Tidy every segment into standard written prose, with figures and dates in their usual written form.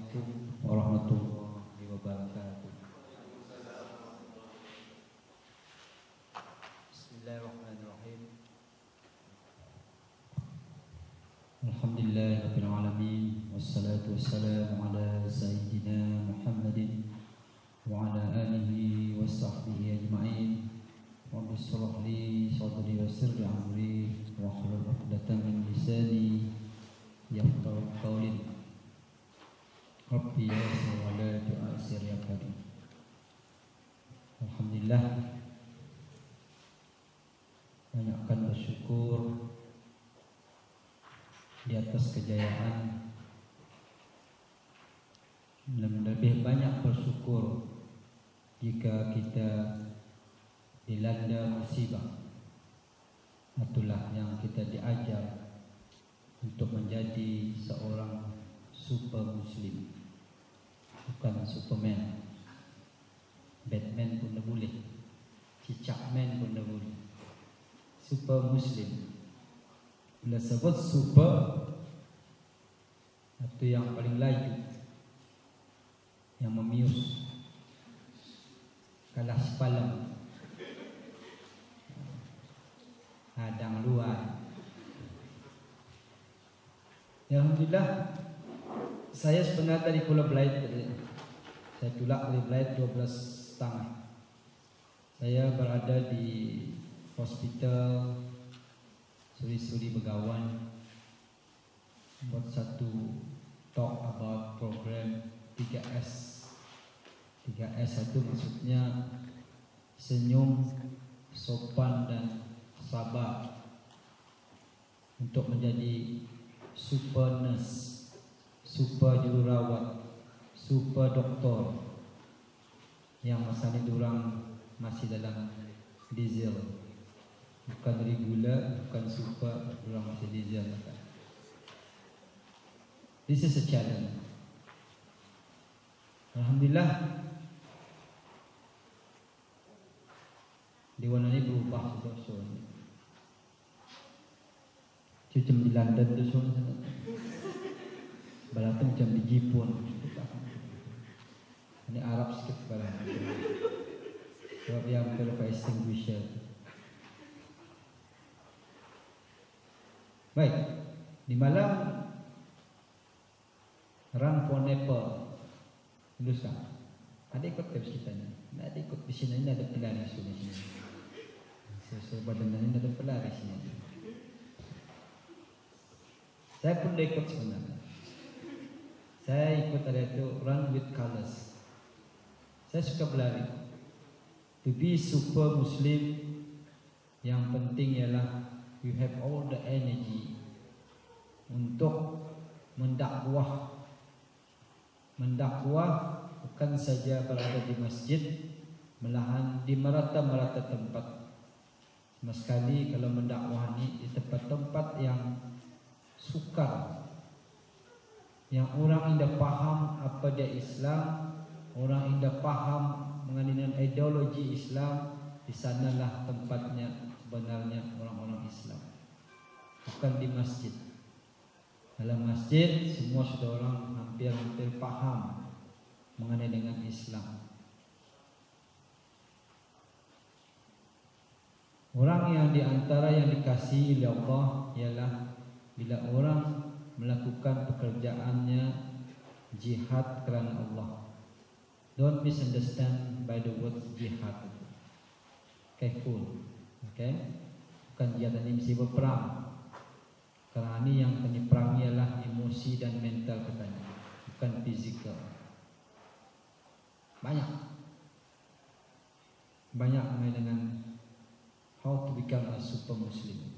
Assalamualaikum warahmatullahi wabarakatuh. Bismillahirrahmanirrahim. Alhamdulillahirabbil alamin wassalatu wassalamu ala sayyidina Muhammadin wa ala alihi wa sahbihi ajma'in. Rabbi shrah li sadri wa yassir li amri wahlul 'uqdatam min lisani yafqahu qawli. Rabbi yassir wa la tu'assir ya karim. Alhamdulillah, banyakkan bersyukur di atas kejayaan, dan lebih banyak bersyukur jika kita dilanda musibah. Itulah yang kita diajar untuk menjadi seorang super muslim, bukan Superman. Batman pun tak boleh, Cicakman pun tak boleh. Super muslim. Bila sebut super, itu yang paling laju, yang memius, kalah sepalam, hadang luar. Alhamdulillah, saya sebenarnya dari Pulau Belait. Saya tulak dari Belait 12,5. Saya berada di hospital Suri-Suri Begawan buat satu talk about program 3S. 3S itu maksudnya senyum, sopan dan sabar, untuk menjadi super nurse, super jururawat, super doktor yang masa ini diorang masih dalam diesel, bukan regular, bukan super, diorang masih diesel. This is a challenge. Alhamdulillah, di warna ini berubah sudah. Macam di London tu soalnya, Balatung macam di Jepun. Ini Arab sikit Balatung. Sebab yang perlu extinguisher. Baik, di malam Run for Nepal, Lusa, ada ikut tips kita ni. Ada ikut di sini, ini ada pelaris di sini. Sesuai badan ini ada pelaris ni. Saya pun ikut sebenarnya. Saya ikut ada itu Run with Colors. Saya suka berlari. To be super Muslim, yang penting ialah you have all the energy untuk mendakwah. Mendakwah bukan saja berada di masjid, malahan di merata-merata tempat. Sama sekali kalau mendakwah ni di tempat-tempat yang sukar, yang orang indah faham apa dia Islam, orang indah faham mengenai ideologi Islam, di sanalah tempatnya sebenarnya orang-orang Islam, bukan di masjid. Dalam masjid semua sudah orang hampir faham mengenai dengan Islam. Orang yang diantara yang dikasihi oleh Allah ialah bila orang melakukan pekerjaannya jihad kerana Allah. Don't misunderstand by the word jihad. Careful, okay? Bukan jihad ini mesti berperang. Kerana ini yang kena perang ialah emosi dan mental katanya, bukan fizikal. Banyak mengenai dengan how to become a super Muslim.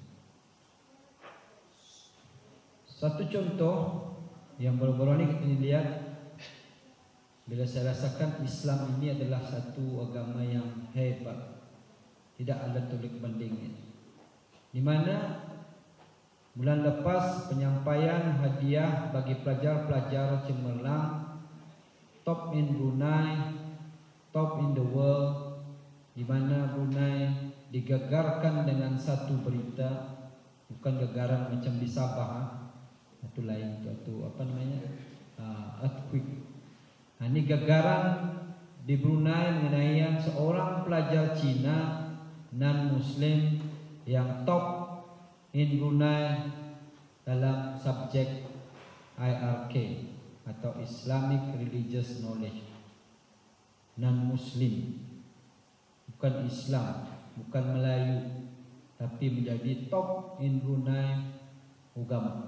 Satu contoh yang baru-baru ini kita lihat, bila saya rasakan Islam ini adalah satu agama yang hebat, tidak ada tolak bandingnya. Di mana bulan lepas penyampaian hadiah bagi pelajar-pelajar cemerlang top in Brunei, top in the world, di mana Brunei digegarkan dengan satu berita, bukan gegaran macam di Sabah, itu lain, itu apa namanya, earthquake. Ini gagaran di Brunei mengenai seorang pelajar Cina non-Muslim yang top in Brunei dalam subjek IRK atau Islamic Religious Knowledge. Non-Muslim, bukan Islam, bukan Melayu, tapi menjadi top in Brunei agama.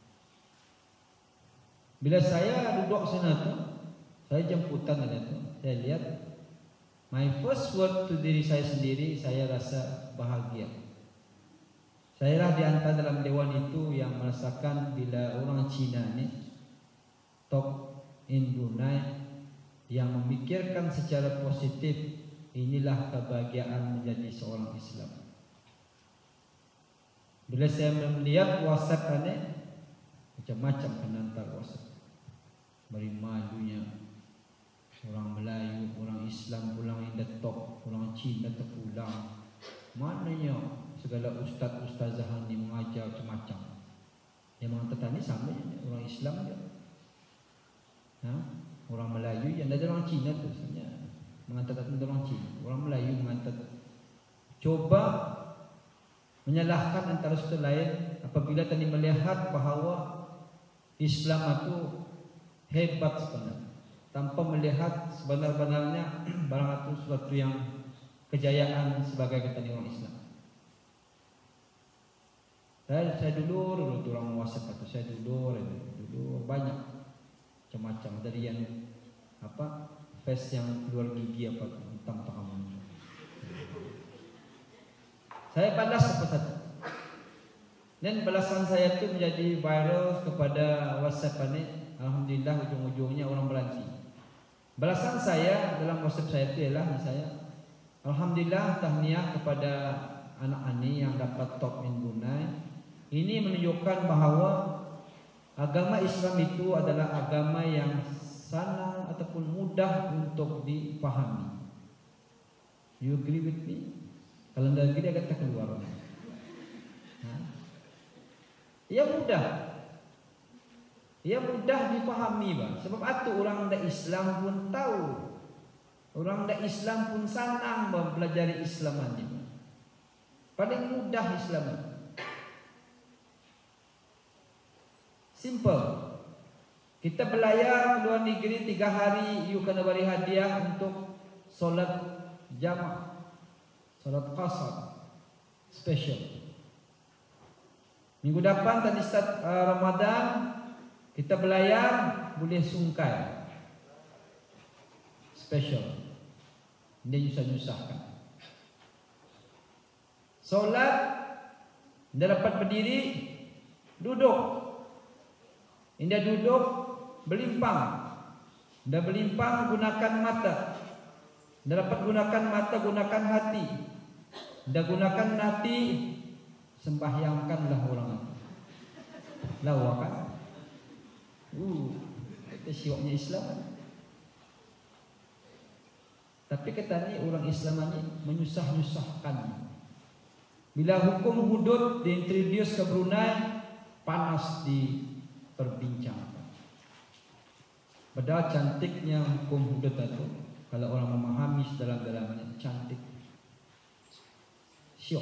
Bila saya duduk sana tu, saya jemputan tu, saya lihat my first word to diri saya sendiri, saya rasa bahagia. Saya lah di antara dalam dewan itu yang merasakan bila orang Cina ni top in Brunei yang memikirkan secara positif, inilah kebahagiaan menjadi seorang Islam. Bila saya melihat WhatsApp ini, macam-macam penantar WhatsApp. Beri malunya orang Melayu, orang Islam pulang in the top, orang Cina terpulang. Mananya segala ustaz-ustazah ini mengajar macam-macam. Yang mengatakan ini sama je, orang Islam je. Orang Melayu yang ada orang Cina tu sebenarnya mengatakan orang Cina, orang Melayu mengatakan. Coba menyalahkan antara satu lain apabila tadi melihat bahawa Islam itu hebat sebenarnya, tanpa melihat sebenar-benarnya barang itu suatu yang kejayaan sebagai kata orang Islam. Saya dulu orang WhatsApp atau saya dulu banyak macam-macam dari yang face yang keluar gigi apa tentang kamu. Saya balas apa satu. Dan balasan saya itu menjadi viral kepada WhatsApp ini. Alhamdulillah ujung-ujungnya orang berhenti. Balasan saya dalam WhatsApp saya itu ialah misalnya, alhamdulillah tahniah kepada anak Ani yang dapat top in Brunei. Ini menunjukkan bahawa agama Islam itu adalah agama yang senang ataupun mudah untuk dipahami. You agree with me? Kalau tidak agree agak tak keluar. Ia mudah. Ia mudah dipahami, bang. Sebab itu orang dak Islam pun tahu. Orang dak Islam pun senang mempelajari Islam ini. Paling mudah Islam. Simple. Kita belayar ke luar negeri 3 hari, you kena beri hadiah untuk solat jamaah, solat qasar special. Minggu depan tadi start Ramadan, kita belayar boleh sungkai special. Dia nyusah-nyusahkan. Solat, dia dapat berdiri, duduk. Indah duduk, belimpang. Dah belimpang gunakan mata. Dah dapat gunakan mata, gunakan hati. Dah gunakan hati, sembahyangkanlah orang itu. Lawa kan? Itu syioknya Islam. Tapi kata ni orang Islam ni menyusah-nyusahkan. Bila hukum hudud diintroduce ke Brunei, panas diperbincangkan. Padahal cantiknya hukum hudud itu, kalau orang memahami sedalam-dalamnya, cantik, syok.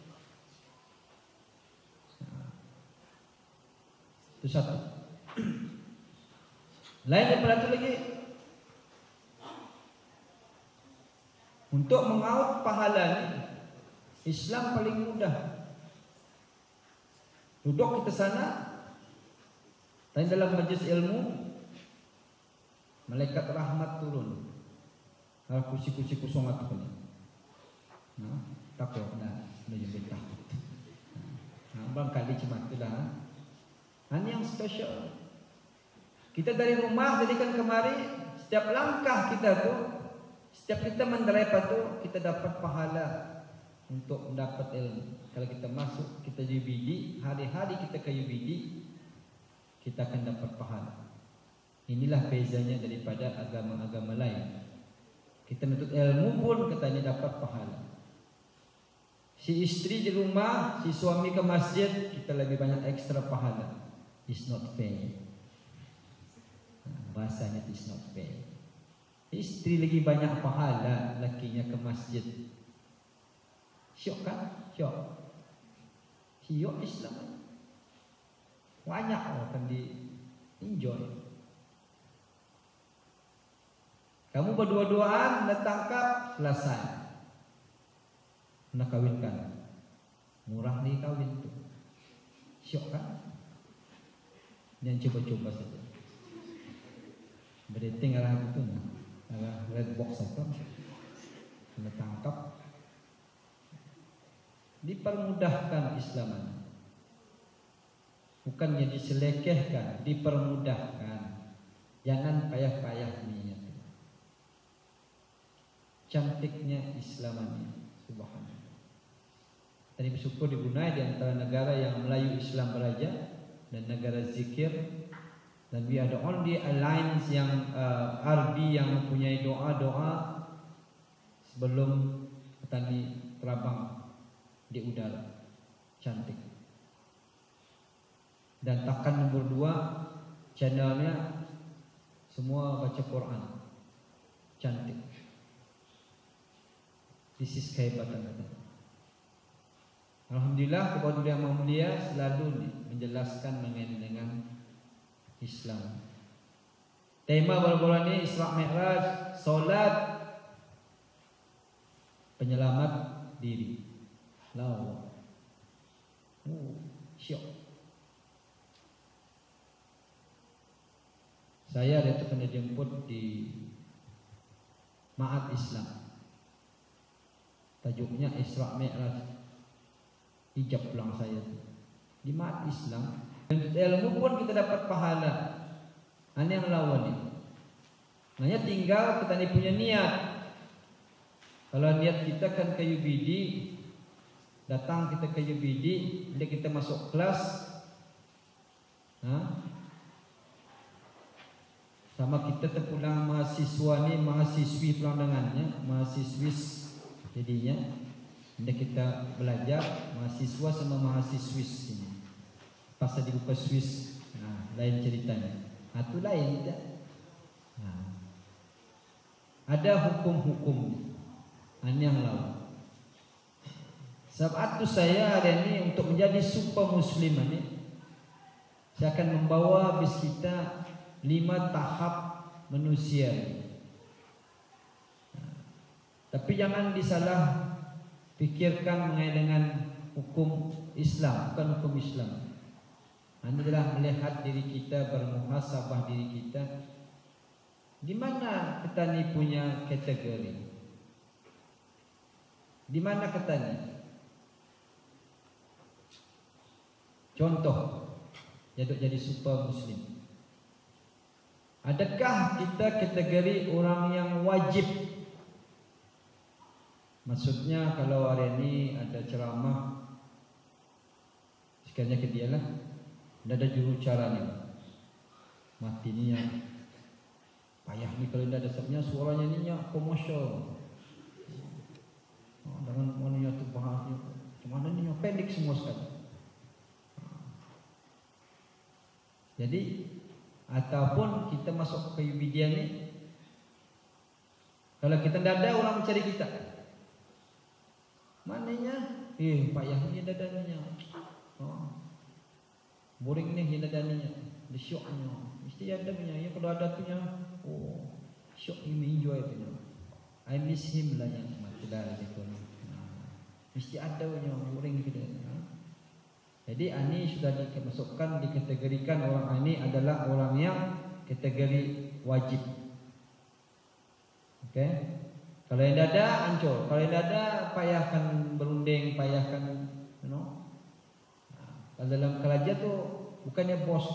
Itu satu. Lain daripada itu lagi, untuk mengaut pahala ni, Islam paling mudah. Duduk kita sana, dan dalam majlis ilmu, malaikat rahmat turun. Kursi-kursi kosong itu pun. Takut dah, lebih takut. Barangkali cuma itulah. Ini yang spesial. Kita dari rumah jadikan kemari, setiap langkah kita tu, setiap kita menerima tu, kita dapat pahala untuk mendapat ilmu. Kalau kita masuk, kita UBD, hari-hari kita ke UBD, kita akan dapat pahala. Inilah bezanya daripada agama-agama lain. Kita menuntut ilmu pun katanya dapat pahala. Si istri di rumah, si suami ke masjid, kita lebih banyak ekstra pahala. It's not fair. bahasanya is not fair. Istri lagi banyak pahala, lakinya ke masjid. Syok kan? Syok. Syok Islam. Banyak akan di enjoy. Kamu berdua-duaan, dah tangkap, selesai. Nak kawinkan. Murah nih kawin tu. Syok kan? Jangan coba-coba saja. Berdating arah itu nah. Arah red box itu. Kena tangkap. Dipermudahkan Islaman. Bukannya diselekehkan, dipermudahkan. Jangan payah-payah niat. Cantiknya Islaman ini. Subhanallah. Tadi bersyukur di Brunei di antara negara yang Melayu Islam beraja dan negara zikir, dan we are the only alliance yang Arbi yang mempunyai doa-doa sebelum petani terbang di udara. Cantik. Dan takan nomor 2 channelnya semua baca Quran. Cantik. This is kehebatan kita. Alhamdulillah kepada Yang Maha Mulia selalu menjelaskan mengenai dengan Islam. Tema bulan ini Isra Mi'raj, solat, penyelamat diri. Lawa. Syok. Saya ada tu kena jemput di Ma'at Islam. Tajuknya Isra Mi'raj. Hijab pulang saya tu. Di Ma'at Islam. Dan ilmu pun kita dapat pahala. Ini yang lawan ni. Hanya tinggal kita ni punya niat. Kalau niat kita kan ke UBD, datang kita ke UBD, bila kita masuk kelas, sama kita terpulang mahasiswa ni, mahasiswi pulang dengannya, mahasiswis jadinya. Bila kita belajar mahasiswa sama mahasiswis ini. Pasal dibuka Swiss, lain ceritanya. Itu lain tak? Ada hukum-hukum. Ini yang lain. Sebab itu saya hari ini untuk menjadi super muslim ini, saya akan membawa bis kita 5 tahap manusia. Tapi jangan disalah pikirkan mengenai dengan hukum Islam, bukan hukum Islam. Ini adalah melihat diri kita, bermuhasabah diri kita. Di mana kita ni punya kategori? Di mana kita ni? Contoh, jadi super muslim. Adakah kita kategori orang yang wajib? Maksudnya kalau hari ini ada ceramah, sekalinya ke dia lah. Tidak ada juru cara ni. Mati ni yang payah ni kalau tidak ada sebabnya suaranya ni yang komersial. Dengan mana tu bahasnya, macam mana ni yang pendek semua sekali. Jadi ataupun kita masuk ke UBD ni, kalau kita tidak ada orang mencari kita, mananya? Payah ni dadanya. Boring ni dadanya, the shocknya. Mesti ada punya. Ya kalau ada punya, shock ini enjoy punya. I miss him lah yang matilah gitu. Mesti ada punya boring gitu. Jadi ini sudah dimasukkan, dikategorikan orang ini adalah orang yang kategori wajib. Okay? Kalau yang ada hancur, kalau yang ada payahkan berunding, payahkan, Kalau dalam kerajaan tu bukannya bos.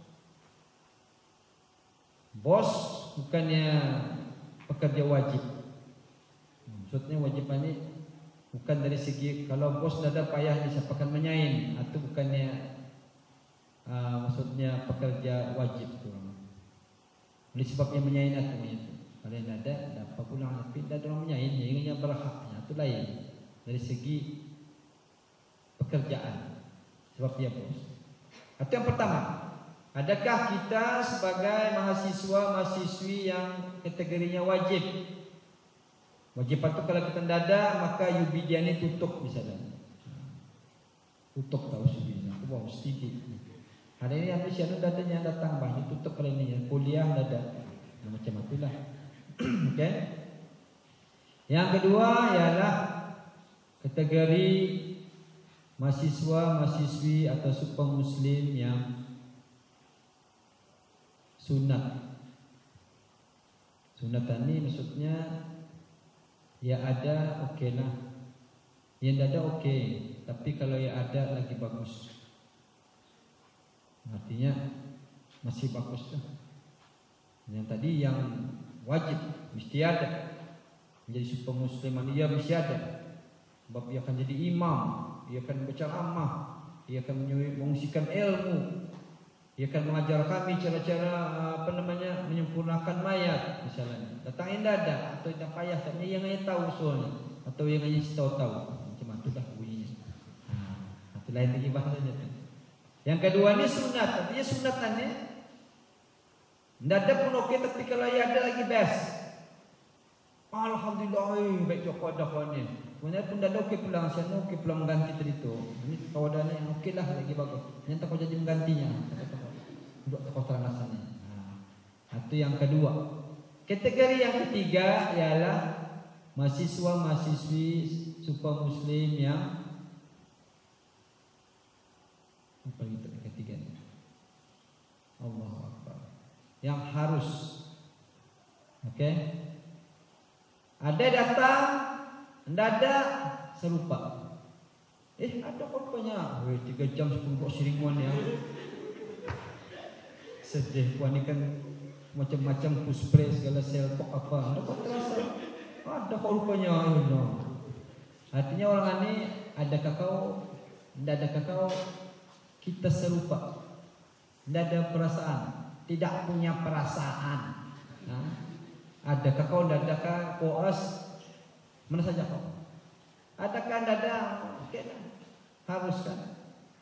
Bos bukannya pekerja wajib. Maksudnya wajib ini bukan dari segi kalau bos dah ada payah siapa akan menyain, itu bukannya maksudnya pekerja wajib tu. Oleh sebabnya menyain itu. Kalau yang ada dapat pulang tapi dah orang menyain, yang berhaknya itu lain dari segi pekerjaan. Sebab dia bos. Itu yang pertama. Adakah kita sebagai mahasiswa-mahasiswi yang kategorinya wajib? Wajib itu kalau kita tidak ada, maka UB dia ini tutup misalnya. Tutup tahu UB-nya. Aku mau sedikit. Hari ini habis yang datanya datang banyak tutup kali ini ya. Kuliah ada. Macam itulah. Okey. Yang kedua ialah kategori mahasiswa-mahasiswi atau super muslim yang sunat. Sunat ini maksudnya ya ada okeylah. Yang tidak ada okey, tapi kalau ya ada lagi bagus. Artinya masih bagus tuh. Yang tadi yang wajib mesti ada. Menjadi super musliman dia mesti ada. Sebab dia akan jadi imam, dia akan berceramah, dia akan mengungsikan ilmu, dia akan mengajar kami cara-cara menyempurnakan mayat misalnya. Datang yang ada atau yang payah, tapi yang hanya tahu soalnya atau yang hanya tahu. Macam itu dah bunyinya. Itu lain lagi bahasanya. Yang kedua ni sunat, artinya sunat ni tidak ada pun okey, tapi kalau ya ada lagi best. Alhamdulillah, baik Joko ada kawan ni. Sebenarnya pun tidak ada okey pulang, saya okey pulang mengganti tadi tu. Ini kawan ni okey lah lagi bagus. Yang tak kau jadi menggantinya, untuk kau terang rasanya. Itu yang kedua. Kategori yang ketiga ialah mahasiswa-mahasiswi super muslim yang apa itu ketiga ni? Allahu Akbar. Yang harus. Okey. Ada datang, tidak ada serupa. Ada apa-apanya? 3 jam 10 seringuan ya. Sedih puan ni kan macam-macam puspray segala selpok apa. Ada kok terasa. Ada kok rupanya. Artinya orang ini ada kakao, tidak ada kakao, kita serupa. Tidak ada perasaan, tidak punya perasaan. Adakah kau, adakah koas? Mana saja kau? Adakah ada? Okay, harus kan?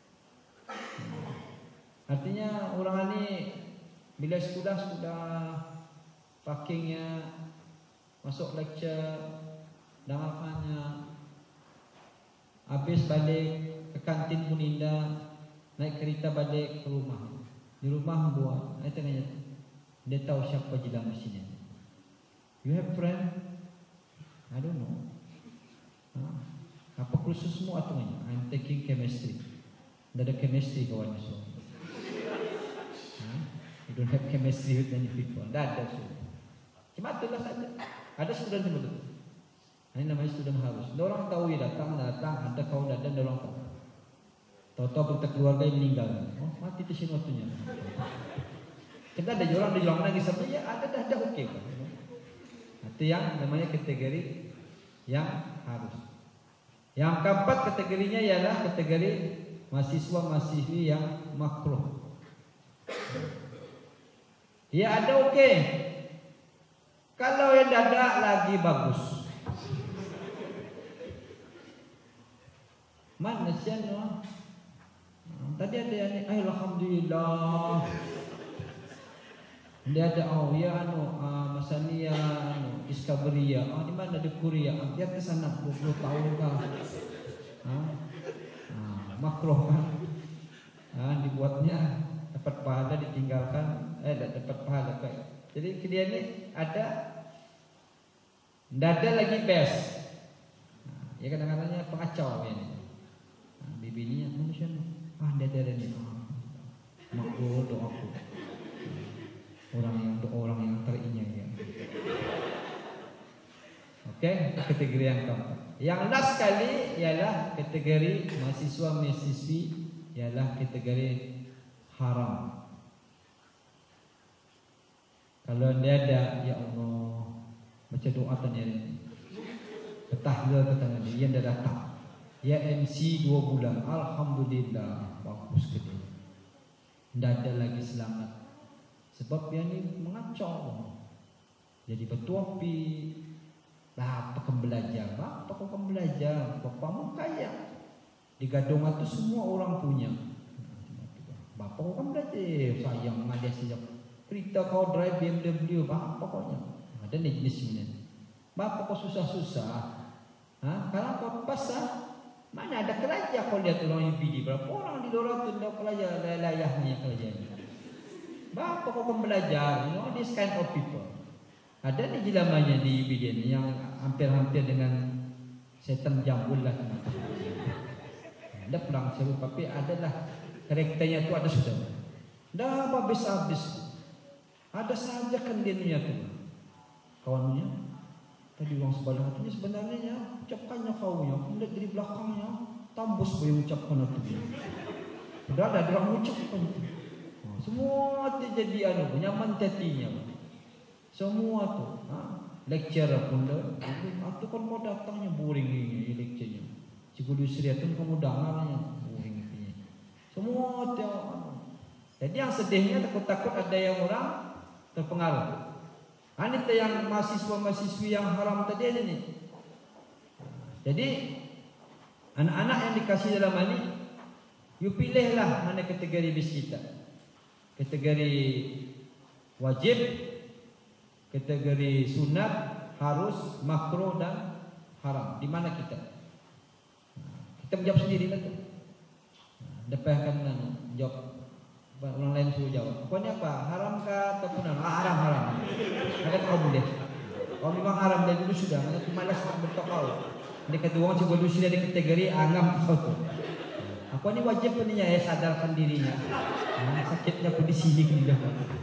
Artinya orang ini bila sudah packingnya, masuk lecture, dengarkannya, habis balik ke kantin pun indah, naik kereta balik ke rumah. Di rumah buat, itu tanya, dia tahu siapa jilang mesinnya. You have friend? I don't know. Apa kursusmu atau mana? I'm taking chemistry. Tidak ada chemistry kawan so. You don't have chemistry with many people. Tidak ada so. Cuma itulah saja. Ada student yang betul. Ini namanya student harus. Orang tahu ya datang, ada kawan datang, orang tahu. Tahu-tahu berita keluarga yang meninggal. Oh mati di sini waktunya. Kita ada orang lagi sampai ya ada okey. Itu yang namanya kategori yang harus. Yang keempat kategorinya ialah kategori mahasiswa-mahasiswi yang makruh. Ya ada okey. Kalau yang ada lagi bagus. Mana siapa? Tadi ada yang ni, alhamdulillah. Dia ada ya Masania Discovery ya. Di mana di Korea? Dia ke sana 20 tahun kah? Makruh kan? Dibuatnya dapat pahala ditinggalkan dapat pahala kayak. Jadi dia ni ada tidak ada lagi best. Ya kadang-kadangnya pengacau ini. Bibinya manusia dia ada ni. Makruh doaku. Orang yang teringat ya. Okey, kategori yang keempat. Yang last sekali ialah kategori mahasiswa-mahasiswi ialah kategori haram. Kalau dia ada, ya Allah, baca doa tanya ni. Bertahlil kata dia dah datang. Ya MC 2 bulan, alhamdulillah, bagus ke dia. Tidak ada lagi selamat. Sebab yang ni mengacau. Jadi bertuapi. Apa kau belajar? Apa kau belajar? Bapamu kaya. Di Gadong itu semua orang punya. Bapak kau belajar. sayang ada sejak berita kau drive BMW apa pokoknya. Ada nih jenis ini. Bapak kau susah-susah. Kalau kau pasang mana ada kerja kau lihat orang UPD berapa orang di luar tu dah kerja layahnya kerjanya. Bapak kau kan belajar, this kind of people. Ada nih jilamanya di UPD ini yang hampir-hampir dengan setan jambul lah. Ada perang seru tapi adalah karakternya tu ada sudah. Dah habis-habis. Ada saja kan dia tu. Kawannya tadi orang sebelah hatinya sebenarnya ucapkannya kaunya, kemudian dari belakangnya tambus boleh ucapkan itu. Sudah ada orang ucapkan itu. Semua dia jadi nyaman hatinya. Semua tu, lecturer pun dah. Atau kan kau datangnya boring ni lecturenya. Cikgu Yusri tu kamu dengarnya boring ni. Semua dia. Jadi yang sedihnya takut-takut ada yang orang terpengaruh. Anita yang mahasiswa-mahasiswi yang haram tadi ada ni. Jadi anak-anak yang dikasih dalam ini, you pilihlah mana kategori bis kita. Kategori wajib, kategori sunat, harus, makruh dan haram. Di mana kita? Kita menjawab sendiri lah tu. Dapatkan jawab. Orang lain suruh jawab. Pokoknya apa? Haram kah ataupun haram? Ada kau boleh. Kalau memang haram dari dulu sudah, aku malas bentuk kau. Dia kata orang cikgu dulu sudah di kategori angam kau tu. Aku ni wajib punya ya sadarkan dirinya. Sakitnya aku di sini kena.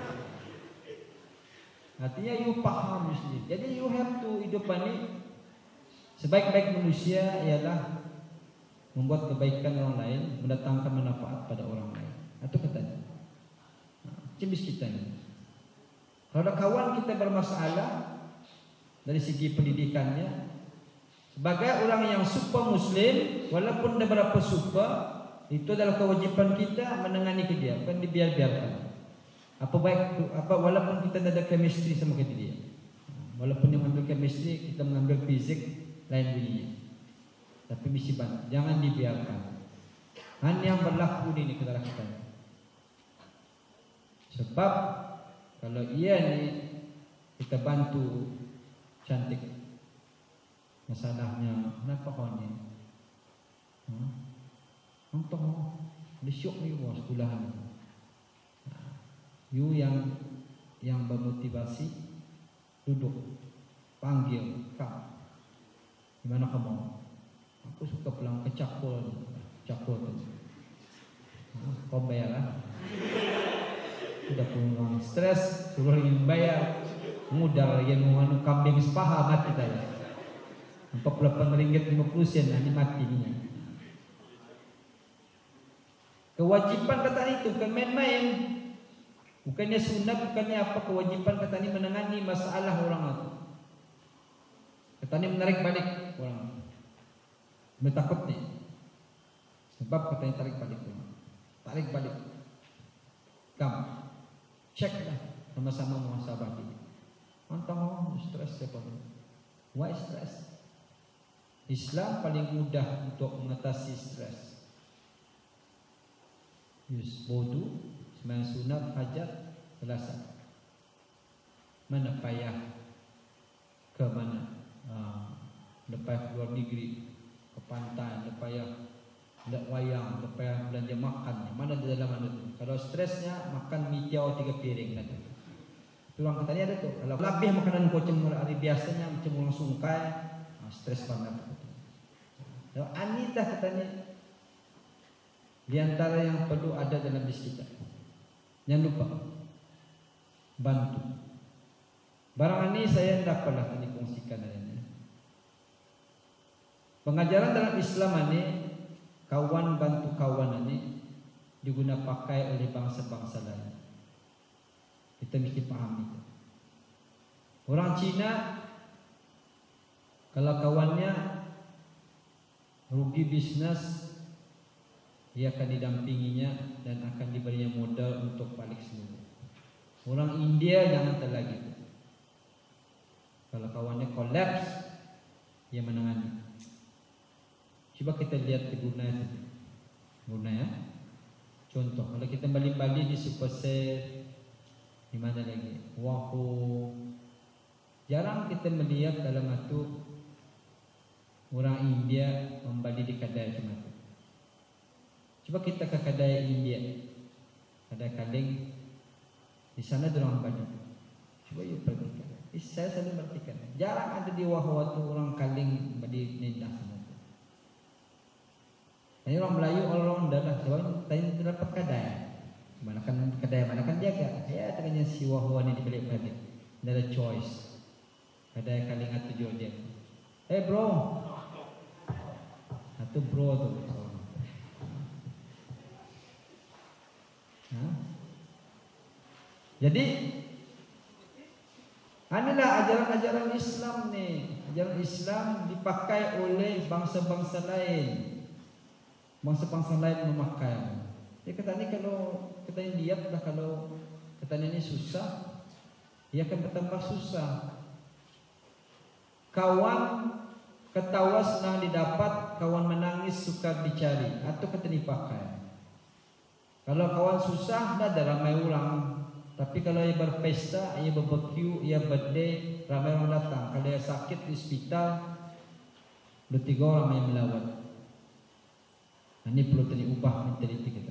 Artinya you paham sendiri. Jadi you have to hidup ni sebaik-baik manusia ialah membuat kebaikan orang lain, mendatangkan manfaat pada orang lain. Itu katanya. Cibis kita ni. Kalau kawan kita bermasalah dari segi pendidikannya, sebagai orang yang super Muslim, walaupun ada berapa super, itu adalah kewajipan kita menangani ke dia, bukan dibiar-biarkan. Walaupun kita tidak ada chemistry sama ke dia, walaupun yang mengambil chemistry, kita mengambil fizik lain bunyinya. Tapi mesti bantu, jangan dibiarkan. Hanya yang berlaku ini kita lakukan. Sebab kalau ia ni kita bantu cantik masalahnya, kenapa kau ni? Untuk disyuk ni bos sekolahan. You yang bermotivasi duduk panggil kau. Gimana kamu? Aku suka pulang ke cakul tu. Kau bayarlah. Sudah punya stres, suruh ingin bayar, mudah yang menganu kambing sepaha mati tadi. 48 ringgit 50 sen ini mati ni. Kewajiban kata itu bukan main-main. Bukannya sunat, bukannya apa, kewajiban kata ini menangani masalah orang itu. Kata ini menarik balik orang. Bertakut ni. Sebab katanya tarik balik. Tarik balik. Kamu ceklah sama-sama muhasabah ini. Antara stres siapa? Why stress? Islam paling mudah untuk mengatasi stres. Wudu, sembahyang sunat, hajat, selesai. Mana payah ke mana? Lepas luar negeri, ke pantai, lepas tidak wayang, lepas belanja makan. Mana di dalam mana tu? Kalau stresnya makan mie tiaw 3 piring kan. Tulang katanya ada tu. Kalau lebih makanan kau cemur hari biasanya macam orang sungkai, stres banget. Kalau Anita katanya di antara yang perlu ada dalam diri kita. Jangan lupa bantu. Barang ini saya tidak pernah dikongsikan dengan ini. Pengajaran dalam Islam ini, kawan bantu kawan ini diguna pakai oleh bangsa-bangsa lain. Kita mesti paham itu. Orang Cina kalau kawannya rugi bisnes, dia akan didampinginya dan akan diberinya modal untuk balik semula. Orang India jangan terlagi. Kalau kawannya kolaps, dia menangani. Coba kita lihat di Brunei. Brunei ya. Contoh, kalau kita Bali di Superset, di mana lagi? Wahoo. Jarang kita melihat dalam itu orang India membeli di kedai macam itu. Coba kita ke kedai India, kedai kaleng, di sana ada orang Bali. Coba you perhatikan. Saya selalu perhatikan. Jarang ada di Wahoo tu orang kaleng beli nindah sana. Ini orang Melayu, orang dah lah. Sebab tadi terdapat kedai. Mana kan kedai, mana kan jaga. Ya, tengahnya si Wahoo ni dibalik-balik. Tidak ada choice. Kedai kaleng atau Georgia. Bro. Atau bro tu. Jadi, inilah ajaran-ajaran Islam ni. Ajaran Islam dipakai oleh bangsa-bangsa lain. Bangsa-bangsa lain memakai. Dia kata ni kalau kita lihat dah kalau kata ini susah, ia akan bertambah susah. Kawan ketawa senang didapat, kawan menangis sukar dicari, atau kata dipakai. Kalau kawan susah, dah ada ramai orang. Tapi kalau ia berpesta, ia barbecue, ia birthday, ramai orang datang. Kalau ia sakit di hospital, 2-3 orang yang melawat. Ini perlu ubah mentaliti kita.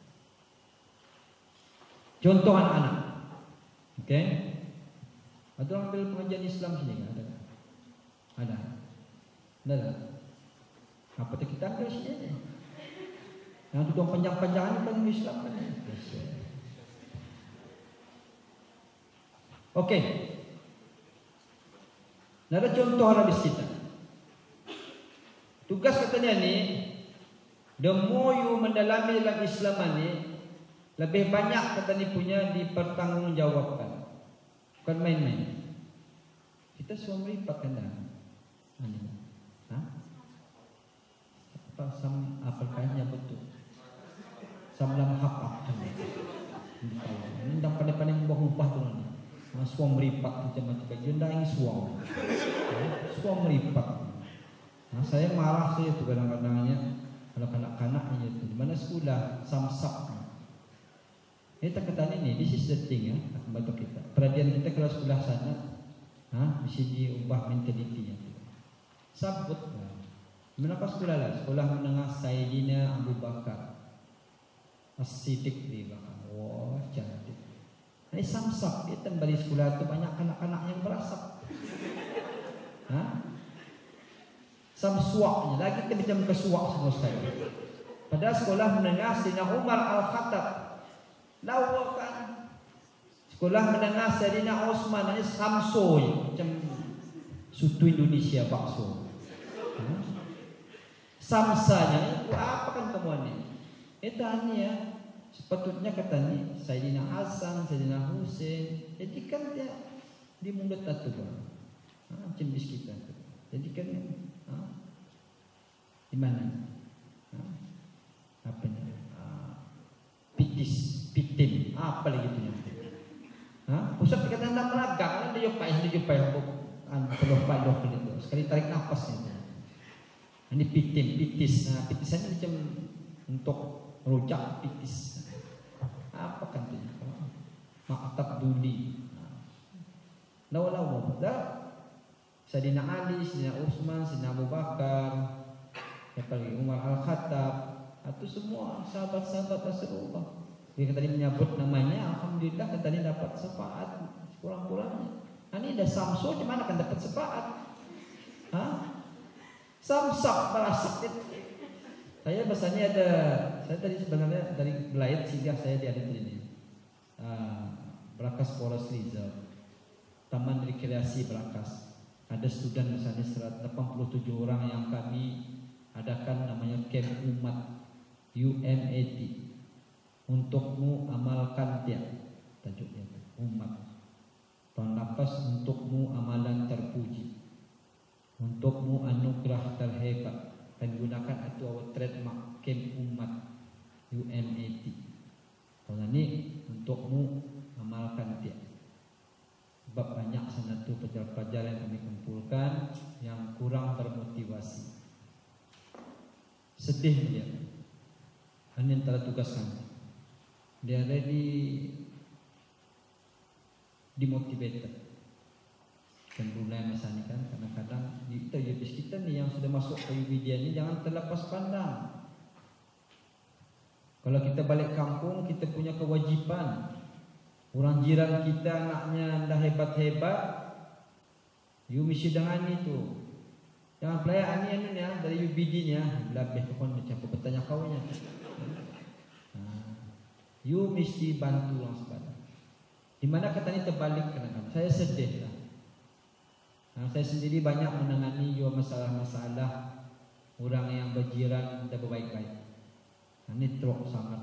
Contoh anak-anak. Oke. Ada orang ambil pengajian Islam sini ada? Ada. Apa tu kita ambil sini? Yang tukang panjang-panjang ni kan Islam kan? Oke. Ada contoh hadis kita. Tugas katanya ni, the more you mendalami dalam Islam ni, lebih banyak kata ni punya dipertanggungjawabkan. Bukan main-main. Kita semua meripat kan dah. Apa kainnya betul? Samlam hak. Ini dah pandai-pandai ubah-ubah tu ni. Semua meripat macam-macam. Jenda ini semua meripat. Saya marah saya tu kadang-kadangnya. Kalau kanak-kanaknya itu di mana sekolah samsak. Kita kata ini, this is the thing akan bantu kita. Perhatian kita kalau sekolah sana, mesti diubah mentalitinya. Sabut. Menapa sekolah lah? Sekolah menengah Sayyidina Abu Bakar As-Siddiq di belakang. Wah, cantik. Ini samsak. Dia tembali sekolah itu banyak anak-anak yang berasap. Samsuaknya lagi kita macam kesuak semua sekali. Pada sekolah menengah Sayyidina Umar Al-Khattab lawakan. Sekolah menengah Sayyidina Osman ini samsoy macam sutu Indonesia bakso. Samsanya apa kan kamu ni? Ini ya. Sepatutnya katanya Sayyidina Hasan, Sayyidina Husain. Jadi kan dia di mulut tu macam kita. Jadi kan di mana? Apa ni? Pitin. Apa lagi tu? Pusat dikatakan nak melagak, kan dia jupai peluh itu. Sekali tarik nafas ni. Ini pitis. Pitisan ni macam untuk rujak pitis. Apa kan tu? Maktab duli. Lawa-lawa. Sayyidina Ali, Sayyidina Utsman, Sayyidina Abu Bakar, apalagi Umar Al-Khattab, itu semua sahabat-sahabat Rasulullah. Dia tadi menyebut namanya, alhamdulillah kan tadi dapat syafaat kurang-kurangnya. Ini ada Samsul, di mana kan dapat syafaat? Samsak berasak. Saya bahasanya saya tadi sebenarnya dari Belait sehingga saya ada di sini. Brakas Polres Rizal, Taman Rekreasi Brakas. Ada student misalnya 187 orang yang kami adakan namanya Camp Umat UMAT. Untukmu amalkan dia. Tajuknya umat. Tahun nafas untukmu amalan terpuji. Untukmu anugerah terhebat. Dan gunakan itu awal trademark Camp Umat UMAT. Tahun ini untukmu amalkan dia. Sebab banyak sana tu pelajar-pelajar yang kami kumpulkan yang kurang termotivasi. Sedih dia. Ini antara tugas kami. Dia dimotivated. Dan mulai masa ini kan kadang-kadang kita kita nih yang sudah masuk ke media ini jangan terlepas pandang. Kalau kita balik kampung kita punya kewajiban. Orang jiran kita anaknya dah hebat-hebat, you mesti dengan itu. Jangan pelaya ani ya dari UBD nya, lebih pun macam bertanya kaunya. You mesti bantu orang sebanyak. Di mana kata ini terbalik kadang-kadang. Saya sedih lah. Saya sendiri banyak menangani juga masalah-masalah orang yang berjiran tidak berbaik-baik. Ini truk sangat.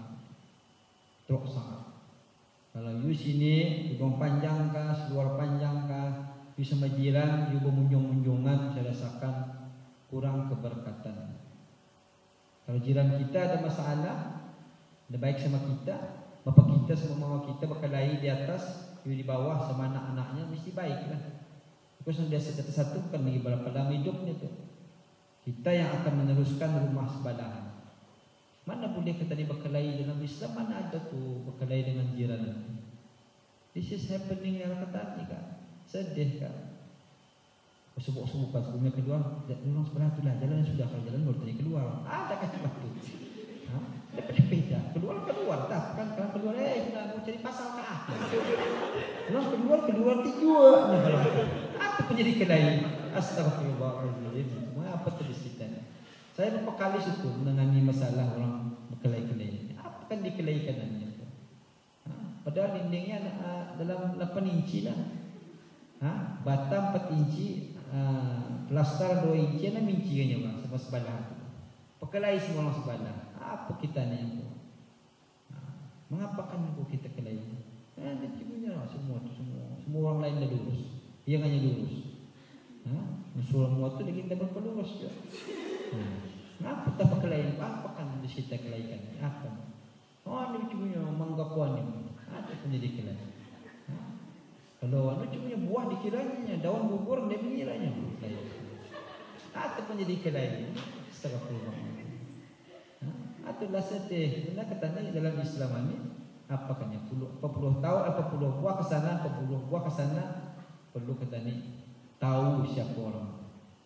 Kalau you sini, hidung panjang kah, seluar panjang kah, you sama jiran, you bermunjung-munjungan, saya rasakan kurang keberkatan. Kalau jiran kita ada masalah, ada baik sama kita, bapak kita sama mama kita berkelahi di atas, you di bawah sama anak-anaknya, mesti baik lah. Because dia satu kan lagi berapa lama hidupnya tu. Kita yang akan meneruskan rumah sebelahan. Mana boleh kita ni berkelahi dalam Islam, mana ada tu berkelahi dengan jiran. This is happening yang kata ni kan. Sedih kan. Sebut-sebut pas rumah keluar, orang sebelah tu lah, jalan sudah kalau jalan baru tadi keluar. Ada kata batu. Dapat beda. Keluar tak kan kalau keluar nak cari pasal kah. Orang keluar tidur. Apa penjadi kelahi? Astagfirullahaladzim. Apa tulis kita ni? Saya beberapa kali itu menangani masalah orang berkelahi-kelahi. Apa kan dikelahi-kanannya? Padahal dindingnya dalam 8 inci lah. Batam 4 inci, plaster 2 inci, 6 inci kan bang, sama sebelah. Perkelahi semua orang sebelah. Apa kita ni yang tu? Mengapa kan kita kelahi? Dia punya semua orang lain dah lurus. Dia hanya lurus. Musuh semua tu lagi tak berpelurus juga. Kenapa tak berkelahi? Apa kan kita kelaikan? Apa? Dia punya manggapuan ni. Ada pun jadi kelahi. Kalau dia punya buah dikiranya, daun bubur dia mengiranya. Ada pun jadi kelahi. Astagfirullah. Itulah sedih. Bila katanya dalam Islam ini apa kan ya? 40 tahun, 40 buah ke sana, 40 buah ke sana. Perlu katanya tahu siapa orang.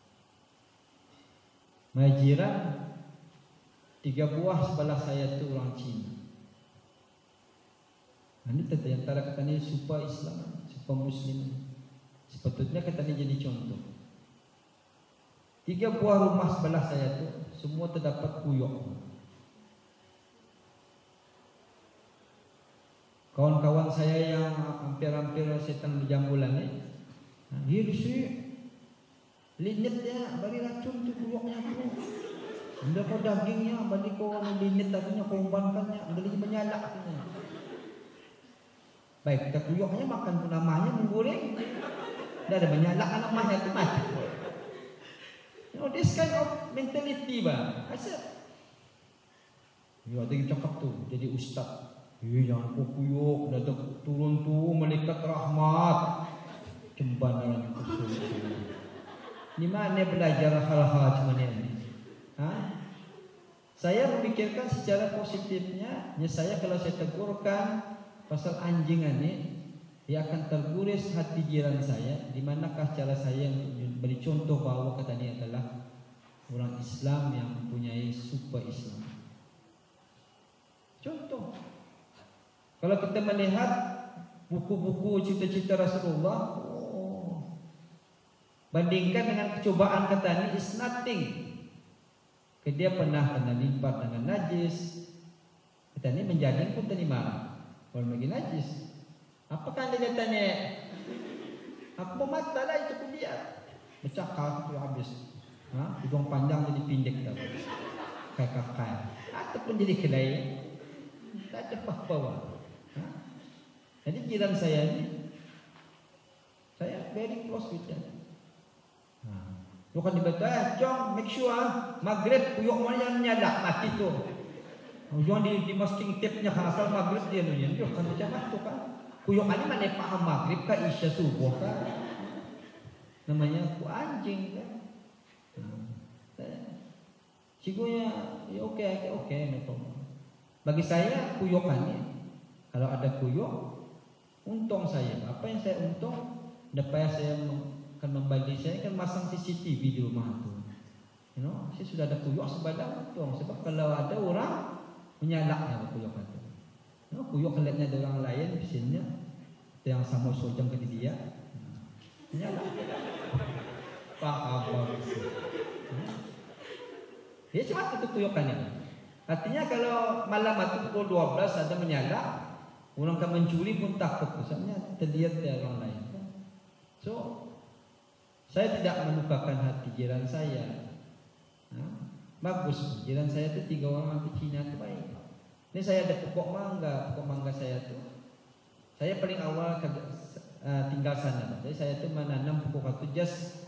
Majiran 3 buah sebelah saya tu orang Cina. Ini tadi antara katanya supaya Islam, supaya Muslim. Sepatutnya katanya jadi contoh. 3 buah rumah sebelah saya tu semua terdapat kuyok. Kawan-kawan saya yang hampir-hampir setan berjambulan ni, dia disini linet dia bagi racun tu kuyoknya tu. Anda kau dagingnya bagi kau linet dagingnya kau umbankannya, anda lagi menyalak tu. Baik kita kuyoknya makan pun namanya menggoreng. Dah ada menyalak anak mahnya tu mati. You know this kind of mentality ba. Asal. You ada yang cakap tu jadi ustaz. Jangan kau kuyok, dah turun tu malaikat rahmat. Cembanan kusuk. Di mana belajar hal-hal macam ni? Saya memikirkan secara positifnya. Saya kalau saya tegurkan pasal anjing ini, dia akan terguris hati jiran saya. Di manakah cara saya beri contoh bahawa kata ini adalah orang Islam yang mempunyai super Islam. Contoh. Kalau kita melihat buku-buku cita-cita Rasulullah, bandingkan dengan kecobaan kata ini is nothing. Dia pernah kena lipat dengan najis. Kata ini menjadi pun terima. Kalau lagi najis. Apakah anda katanya? Aku mau mata lah itu pun dia. Bercakap itu habis. Hidung panjang jadi pendek tau. Kayak kakak. Ataupun jadi kelai. Tak ada apa-apa. Jadi jiran saya ni, saya very close with them. Bukan dibaca, Jom make sure maghrib kuyuk mana yang nyala mati tu. Jangan di masking tape-nya asal maghrib dia tu yang dia kan macam tu kan. Kuyuk mana paham maghrib ke isya subuh kan. Namanya ku anjing kan. Cigunya ya okey no problem. Bagi saya kuyukan ni Kalau ada kuyuk, untung saya. Apa yang saya untung? Daripada saya akan membalik, saya kan masang CCTV di rumah itu. Saya sudah ada kuyuk sebadan untung. Sebab kalau ada orang menyalaknya kuyuk itu. Kuyuk kelihatnya ada orang lain, misalnya yang sama sojang ke dia, menyalak. Paham. Dia cuma itu kuyukannya. Artinya kalau malam itu pukul 12 ada menyala, orang akan mencuri pun takut. Misalnya terlihat dari orang lain. So, saya tidak melupakan hati jiran saya. Bagus, jiran saya itu 3 orang anti Cina itu baik. Ini saya ada pokok mangga saya itu. Saya paling awal tinggal sana. Jadi saya itu menanam pokok itu just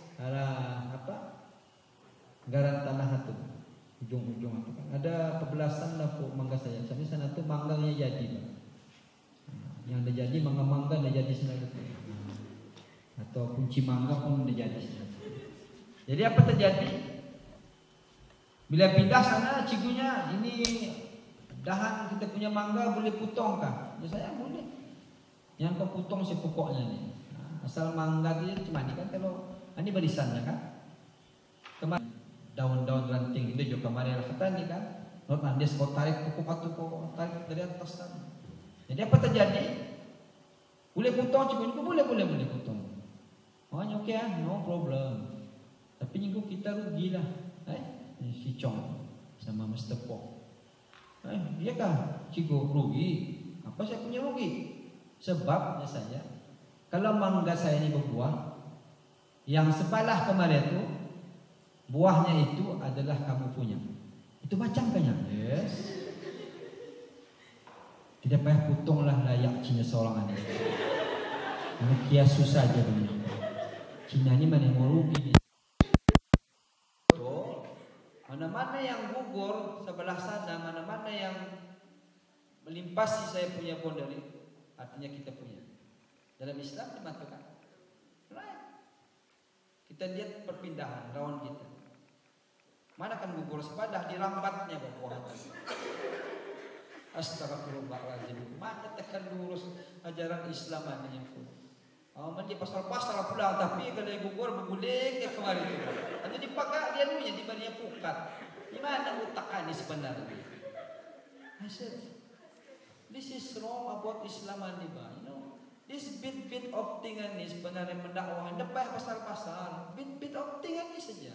garan tanah itu. Ujung-ujung itu kan ada pebelasan lah pokok mangga saya. Sampai sana tuh mangganya jadi, Pak. Yang ada jadi mangga ada jadi sana gitu. Atau kunci mangga pun ada jadi sana. Jadi apa terjadi? Bila pindah sana cigunya, ini dahan kita punya mangga boleh potong kah? Ya saya boleh. Yang kau potong si pokoknya nih. Asal mangga dia cuma ni kan kalau ini barisannya kan. Kemarin daun-daun ranting itu juga kemarin kata ni kan. Dia kau tarik pokok itu kau tarik dari atas sana. Jadi apa terjadi? Boleh potong cigunya boleh potong. Oh okey no problem. Tapi minggu kita rugilah. Si Chong sama Mr. Pok. Iya kah cigu rugi? Apa saya punya rugi? Sebabnya saya, kalau mangga saya ini berbuah, yang sebelah kemarin itu buahnya itu adalah kamu punya. Itu macam kan ya? Yes. Tidak payah potonglah layak Cina seorang ini. Kias susah aja dunia. Cina ini mana yang mau rugi? Mana-mana yang gugur sebelah sana, mana-mana yang melimpasi saya punya boundary, artinya kita punya. Dalam Islam dimatakan, right? Kita lihat perpindahan lawan kita. Mana kan gugur sepadah dirambatnya buah. Astagfirullahaladzim. Mana tekan lurus ajaran Islam mana yang pun. Mandi pasal-pasal pula, tapi kalau gugur berguling ke kemarin itu. Hanya dipakai dia punya di mana pukat. Di mana utak ini sebenarnya? I said, this is wrong about Islam ini, this bit of thing ini sebenarnya mendakwah. Depan pasal-pasal, bit of thing ini saja.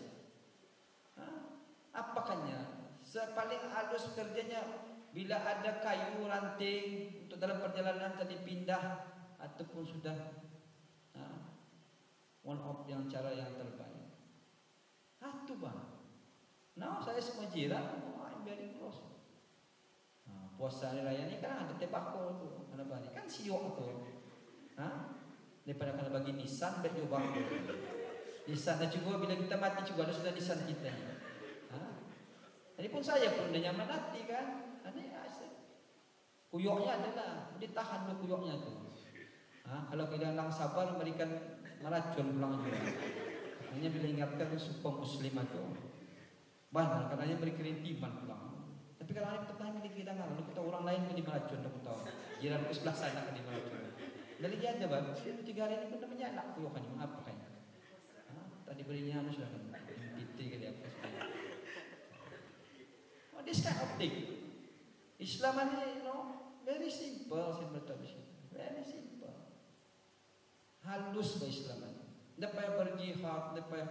Apakahnya? Paling halus kerjanya bila ada kayu ranting untuk dalam perjalanan tadi pindah ataupun sudah one of yang cara yang terbaik. Itu bang. Nah saya semua jiran, I'm very close. Puasa hari raya ni kan ada tebako tu, ada balik kan siok tu. Daripada kena bagi nisan baju bako. Nisan dah juga bila kita mati juga ada sudah nisan kita. Jadi pun saya pun dah nyaman hati kan. Ini asyik. Kuyoknya adalah ditahan dulu kuyoknya tu. Kalau kita lang sabar memberikan meracun pulang juga. Hanya bila ingatkan supaya muslim itu banyak katanya beri kerintiman pulang. Tapi kalau ada pertanyaan di kita nggak, kita orang lain yang meracun, aku tahu. Jiran ke sebelah sana kan meracun. Dari dia aja bang, 3 hari ini pun dah menyalak kuyokan ini apa kayaknya? Tadi berinya anu sudah kan, PT ke dia apa sudah. This kind of thing. Islam ini, very simple, very simple. Halus ke Islam ini. Tidak payah berjihad, tidak payah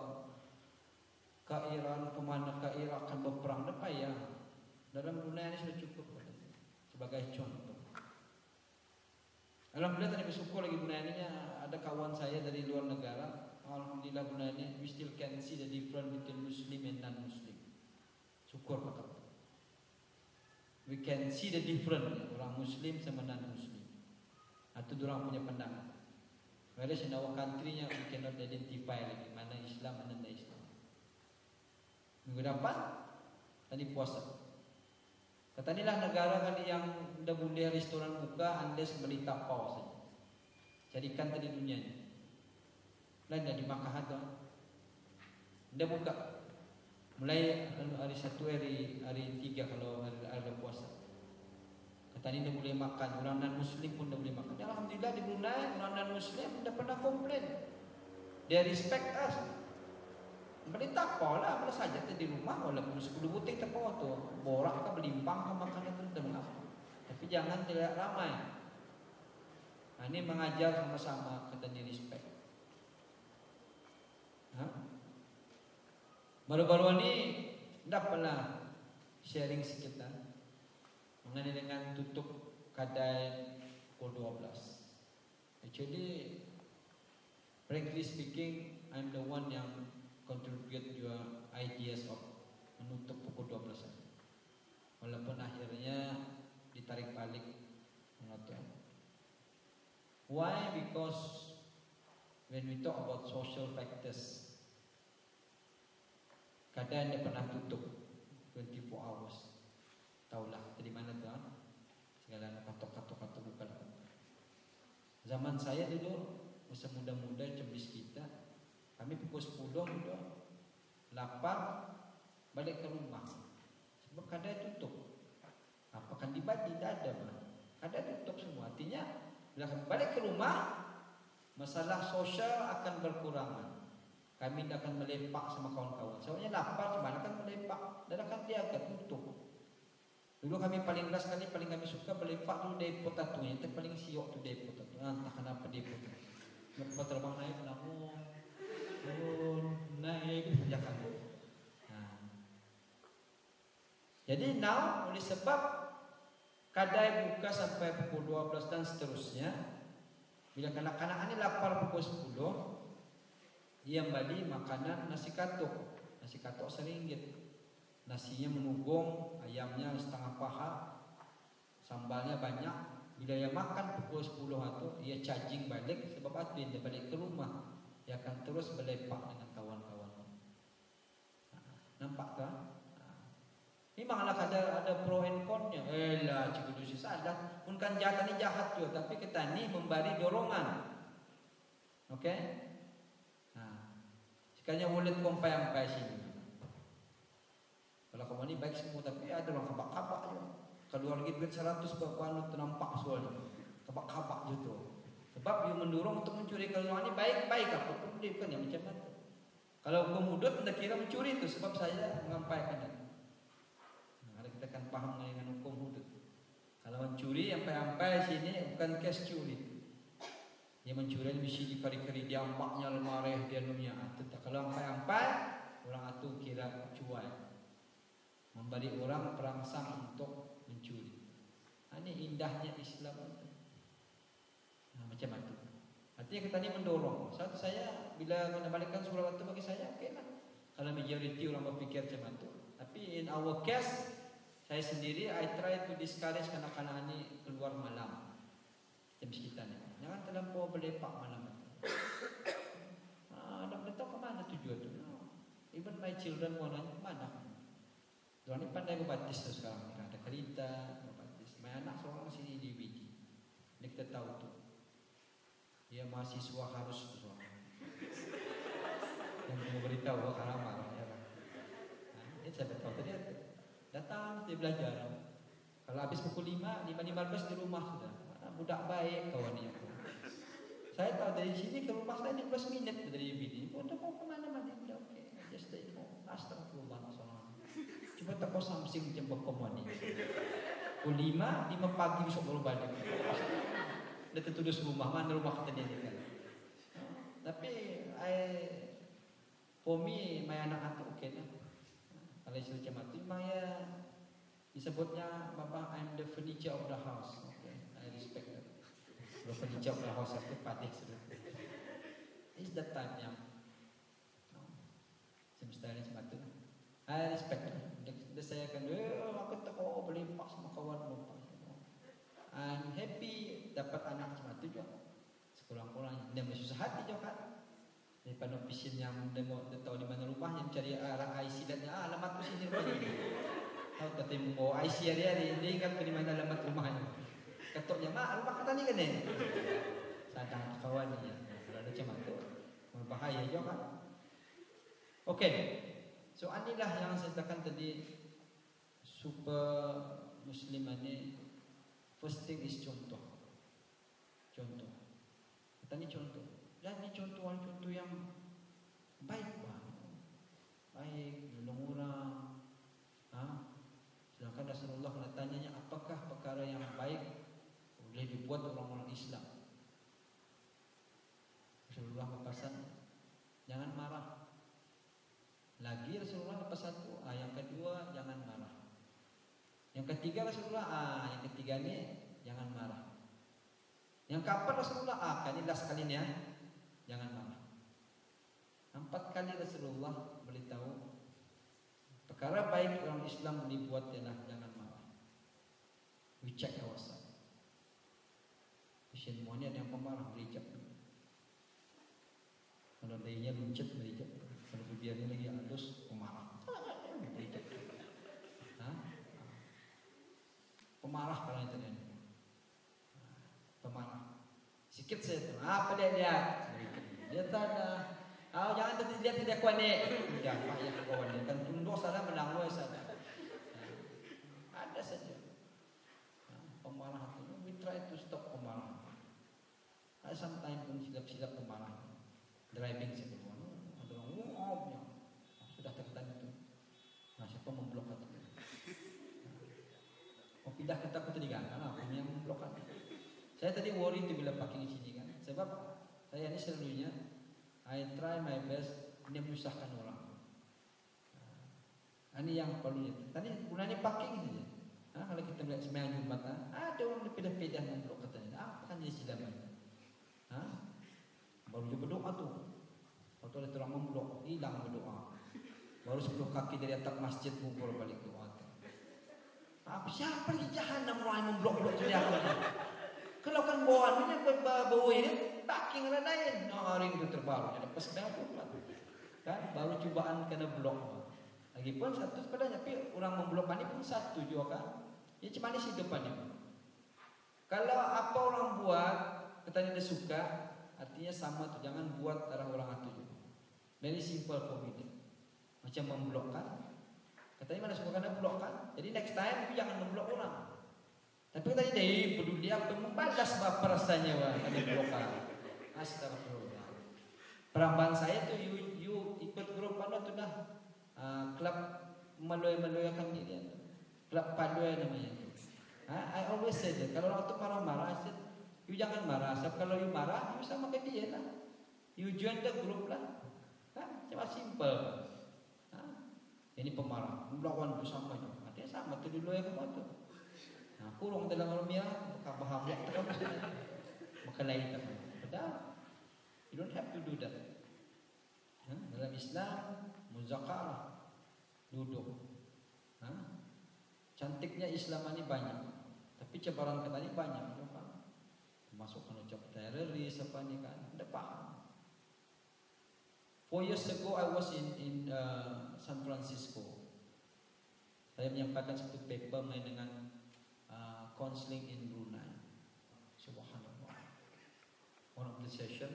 ke Iran, kemana ke Irak akan berperang, tidak payah. Dalam dunia ini sudah cukup sebagai contoh. Alhamdulillah tadi bersyukur lagi dunia ini ada kawan saya dari luar negara. Alhamdulillah dunia ini we still can see the difference between Muslim and non-Muslim. Syukur Pak. We can see the difference orang Muslim sama non-Muslim. Itu orang punya pandangan. Whereas in our country-nya we cannot identify lagi mana Islam mana tidak Islam. Minggu depan tadi puasa. Katanilah negara kan yang tidak boleh restoran buka unless beli tapau saja. Jadikan tadi dunianya. Lain dah di Makkah tu. Tidak buka. Mulai hari 1 hari 3 kalau ada puasa. Petani tidak boleh makan, orang non Muslim pun tidak boleh makan. Alhamdulillah di Brunei orang non Muslim tidak pernah komplain. Dia respect us. Beli tak apalah, mana saja di rumah walaupun 10 butir tak apa tu. Borak ke belimpang ke makanan tu tidak apa. Tapi jangan tidak ramai. Nah, ini mengajar sama-sama kata di respect. Baru-baru ini dapatlah sharing sekitar mengenai dengan tutup kedai pukul 12. Actually, frankly speaking, I'm the one yang contribute your ideas of menutup pukul 12. Walaupun akhirnya ditarik balik pengaturan. Why? Because when we talk about social factors, kadang dia pernah tutup 24 hours. Taulah dari mana tuan? Segala katok bukan. Zaman saya dulu masa muda-muda cembis kita, kami pukul 10 udah lapar balik ke rumah. Sebab kadang tutup. Apakah dibagi? Tidak ada. Kadang tutup semua. Artinya bila balik ke rumah, masalah sosial akan berkurangan. Kami tidak akan melepak sama kawan-kawan. Soalnya lapar gimana kan melepak. Dan akan dia akan tutup. Dulu kami paling last kali paling kami suka melepak dulu depot tatunya. Itu paling siok tu depot tatu. Entah kenapa depot tu. Nggak terbang naik namun naik jangan. Jadi now oleh sebab kadai buka sampai pukul 12 dan seterusnya. Bila kanak-kanak ini lapar pukul 10, ia beli makanan nasi katuk. Nasi katuk RM1. Nasinya menugong, ayamnya setengah paha, sambalnya banyak. Bila ia makan pukul 10 itu, ia charging balik. Sebab itu dia balik ke rumah, dia akan terus berlepak dengan kawan-kawan. Nampak tak? Memanglah ada pro and con-nya. Lah, cikgu dosis salah. Pun kan jahat ni jahat juga, tapi kita ni memberi dorongan. Okey? Sekalinya wallet kompai-ampai sini. Kalau kamu ni baik semua, tapi ada orang kabak-kabak je. Keluar lagi duit 100 berapa ternampak soalnya. Kabak-kabak je tu. Sebab dia mendorong untuk mencuri. Kalau orang ni baik-baik apa pun dia bukan yang macam mana. Kalau pemudut anda kira mencuri tu sebab saya mengampaikan itu. Kita akan paham dengan hukum hudud. Kalau mencuri ampai-ampai sini bukan kes curi. Dia mencuri mesti dikari-kari dia ampaknya lemari dia dunia. Kalau ampai-ampai orang itu kira cuai. Memberi orang perangsang untuk mencuri. Ini indahnya Islam. Macam itu. Artinya kita ini mendorong. Satu saya bila mengembalikan surah itu bagi saya okey lah. Kalau majoriti orang berfikir macam itu. Tapi in our case saya sendiri, I try to discourage kanak-kanak ini keluar malam. Jam sekitar ni. Jangan terlampau berlepak malam. Nak tahu ke mana tujuan tu? Even my children mau nanya mana? Diorang ni pandai berbatis tu sekarang. Ada kereta, berbatis. My anak seorang sini di DVD. Ini kita tahu tu. Dia mahasiswa harus tu seorang. Yang mau beritahu haram marah. Ini saya tahu tadi. Datang dia belajar. Kalau habis pukul 5:15 di rumah sudah. Budak baik kawan ni aku. Saya tahu dari sini ke rumah saya 15 minit dari BD. Pun tak mau ke mana-mana. Sudah okey. Just stay home. Astagfirullah. Cuba tak kau samsing macam berkomani. Pukul 5 pagi besok baru balik. Dia tertulis rumah. Mana rumah kita ni kan. Tapi for me, my anak aku okey lah. Kalau istilah macam itu, memang ya disebutnya Bapa, I'm the furniture of the house. Okay, I respect that. Kalau furniture of the house itu patih sudah. It's the time yang semestinya macam itu. I respect that. Dia saya akan, aku tak mau berlepak sama kawan. I'm happy dapat anak macam itu juga. Sekurang-kurangnya dia susah hati juga kan. Daripada ofisin yang dia tahu di mana rumahnya, mencari arah IC dan alamat tu sini rumahnya. Tahu tak temu IC dia ingat di mana alamat rumahnya. Ketuknya rumah kata ni kan ni. Sadang kawan ni ya. Kalau macam tu berbahaya juga kan. Okey. So inilah yang saya katakan tadi super Muslim ini thing is contoh. Contoh. Kita ni contoh. Dan ini contoh yang baik banget. Baik, nolong orang. Sedangkan Rasulullah tanyanya, apakah perkara yang baik boleh dibuat orang-orang Islam? Rasulullah berpesan, jangan marah. Lagi Rasulullah berpesan satu, yang kedua jangan marah. Yang ketiga Rasulullah, yang ketiga ni jangan marah. Yang keempat Rasulullah, kali last kali ni jangan marah. 4 kali Rasulullah beritahu perkara baik orang Islam dibuat ialah jangan marah. We check ourselves. Pasien ni ada yang pemarah berijab. Kalau dayanya luncet berijab. Kalau biarnya lagi halus pemarah. Berijab. Pemarah kalau itu dia. Pemarah. Sikit saya tu. Apa dia lihat? Dia tak ada. Jangan dia tidak kuat ni. Jangan payah kawan dia. Kan tunduk salah menangis saja. Ada saja. Pemarah itu. We try to stop pemarah. Sometimes pun silap-silap pemarah. Driving siapa pun. Ada orang sudah terketan itu. Siapa memblok itu? Pindah ke takut tadi kan? Aku yang memblok kan. Saya tadi worry tu bila parking di sini kan. Sebab saya ni selalunya I try my best ini menyusahkan orang. Ini yang perlunya. Tadi gunanya parking saja. Kalau kita melihat sembahyang Jumat, ada orang pindah-pindah memblok katanya. Apa kan jadi silaman? Baru dia berdoa tu. Waktu ada orang memblok, hilang berdoa. Baru 10 kaki dari atap masjid mengukur balik ke water. Siapa ni jahanam orang memblok-blok dia? Kalau kan bawaan ni bawa ini parking orang lain. Hari itu terbaru ada pesbel kan baru cubaan kena blok. Lagipun satu sebenarnya tapi orang memblok ni pun satu juga kan. Ya macam mana sih depannya? Kalau apa orang buat katanya dia suka, artinya sama tu, jangan buat arah orang itu juga. Very simple for me. Macam memblokkan. Katanya mana suka kena blok kan. Jadi next time jangan memblok orang. Tapi tadi dia peduli apa membalas apa rasanya ada blokan. Astagfirullah. Perambahan saya tu you ikut grup mana tu dah klub meloy-meloy kami dia. Klub padoy namanya tu. I always say that kalau orang tu marah-marah, I said you jangan marah. Sebab kalau you marah, you sama ke dia lah. You join the group lah. Kan? Cuma simple. Ini pemarah, melawan bersama je. Dia sama tu dulu yang kamu tu. Kurung dalam alamiah, baham waktu kamu sudah. Maka lain tak. Betul. You don't have to do that. Dalam Islam, muzakarah, duduk. Cantiknya Islam ini banyak, tapi cabaran kita ini banyak. Masukkan ucap teroris apa ni kan? Tidak paham. 4 years ago I was in San Francisco. Saya menyampaikan satu paper mengenai dengan counseling in Brunei. Subhanallah. One of the session,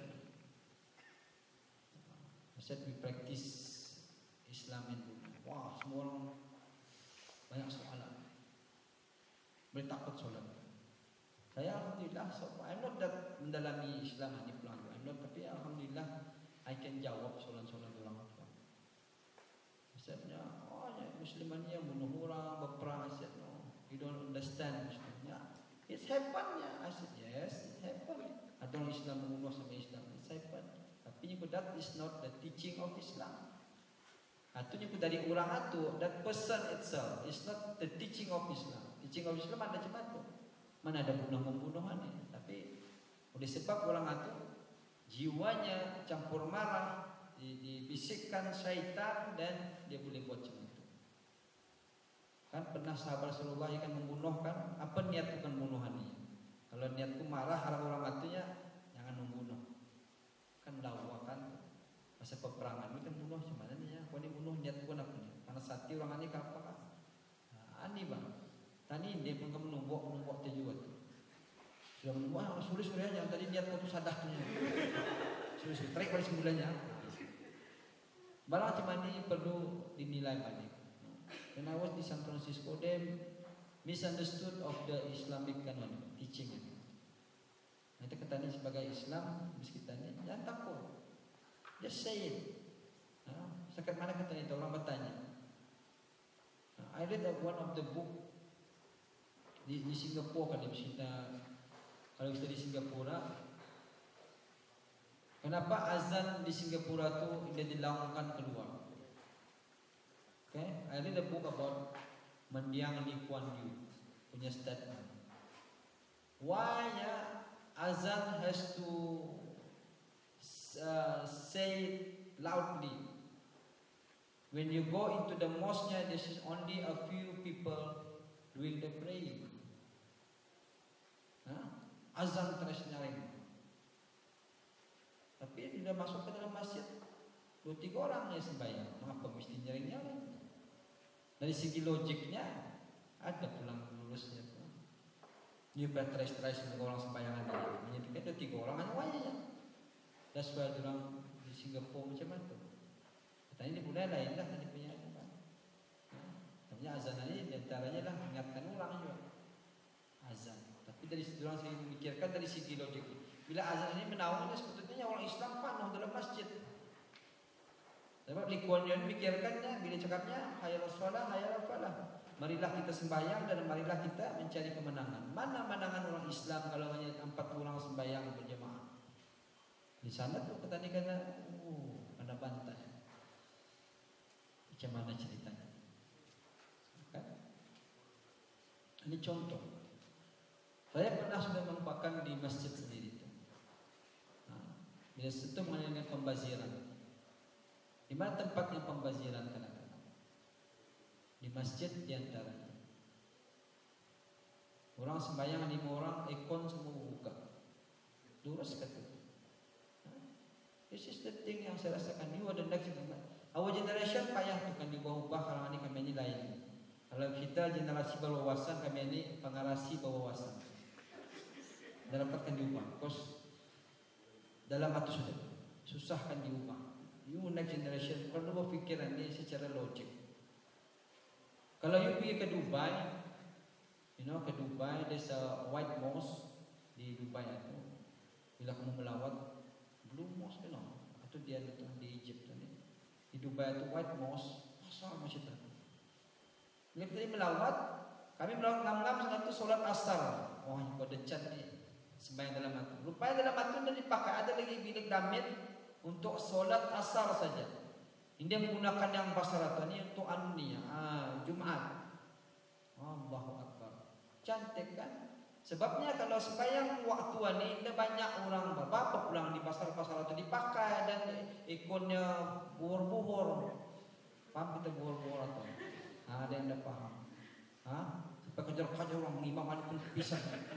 I said we practice Islam in Brunei. Wah, semua orang banyak soalan. Bertakut solat. Saya alhamdulillah, I'm not that mendalami Islam ini pelan. I'm not, tapi alhamdulillah I can jawab soalan-soalan orang tua. Misalnya, Musliman yang bunuh orang, berperang. I said, no, you don't understand Muslimnya. It's happened ya. I said, yes, it happened. Ada orang Islam membunuh sama Islam. It's happened. Tapi that is not the teaching of Islam. Itu dari orang itu, that person itself is not the teaching of Islam. Teaching of Islam ada macam itu. Mana ada bunuh-membunuhan ini. Tapi oleh sebab orang itu jiwanya campur marah, dibisikkan syaitan dan dia boleh buat macam itu. Kan pernah sahabat Rasulullah yang akan membunuh kan, apa niat bukan bunuhannya? Kalau niatku marah orang matinya, jangan membunuh. Kan dakwah kan, masa peperangan ini kan bunuh macam mana nih ya? Kau ni bunuh niat pun apa nih? Karena sati orang ini apa kan? Ani bang, tani dia pun kamu numbuk terjual tu. Sudah menemukan sulit-sulit aja. Tadi niat kau tu sadah tu. Sulit-sulit. Tarik balik semulanya. Barang macam ni perlu dinilai balik. When I was di San Francisco, they misunderstood of the Islamic teaching. teaching ini. Nah, itu kita ini sebagai Islam, kita ini jangan takut. Just say it. Sekat mana kita itu orang bertanya. I read one of the book di Singapura kalau kita di Singapura, kenapa azan di Singapura itu tidak dilakukan keluar? Okay, I read a book about Mendiang Lee Kuan Yew punya statement. Why azan has to say it loudly? When you go into the mosque, this is only a few people doing the praying. Azan terus nyaring. Tapi tidak masuk ke dalam masjid, 2-3 orang yang sembahyang, mengapa mesti nyaring-nyaring? Dari segi logiknya ada tulang lulusnya. Ini terus orang sembahyang ada, menyebutkan 2-3 orang hanya wajahnya. That's why orang di Singapura macam itu. Tadi ini budaya lain lah tadi punya apa? Namanya azan ini diantaranya lah mengingatkan orang juga azan. Tapi dari orang segi memikirkan dari segi logik. Bila azan ini menaungi sebetulnya orang Islam penuh dalam masjid. Sebab Lee Kuan Yew memikirkannya bila cakapnya hayal shalah, hayal falah. Marilah kita sembahyang dan marilah kita mencari kemenangan. Mana kemenangan orang Islam kalau hanya 4 orang sembahyang berjemaah? Di sana tuh petani kena bantai. Macam mana ceritanya? Kan? Ini contoh. Saya pernah sudah merupakan di masjid sendiri itu. Bila itu mengenai pembaziran. Di mana tempatnya pembaziran kadang-kadang? Di masjid diantaranya. Orang sembahyang 5 orang, ikon semua buka. Lurus kata. This is the thing yang saya rasakan. You are the next generation. Our generation payah tu kan diubah-ubah kalau ini kami ini lain. Kalau kita generasi berwawasan, kami ini pengarasi berwawasan. Dapatkan diubah. Kos dalam hati sudah susahkan diubah. You next generation perlu berfikiran ini secara logik. Kalau you pergi ke Dubai, ke Dubai, there's a white mosque di Dubai itu. Bila kamu melawat blue mosque, atau dia di Egypt ni. Di Dubai itu white mosque, asal macam tu. Bila kita melawat, kami melawat ngam-ngam sangat tu solat asar. Wah, pada cat ni sembahyang dalam hati. Rupanya dalam hati dah dipakai ada lagi bilik damit untuk solat asar saja. Ini dia menggunakan yang pasar atau ni untuk Jumat. Allahu Akbar. Cantik kan? Sebabnya kalau sembahyang waktu ni ada banyak orang berapa pulang di pasar-pasar atau dipakai dan ikonnya buhur-buhur. Paham kita buhur-buhur atau? Ada yang dah paham. Sampai kejar-kejar orang imam ada pun bisa.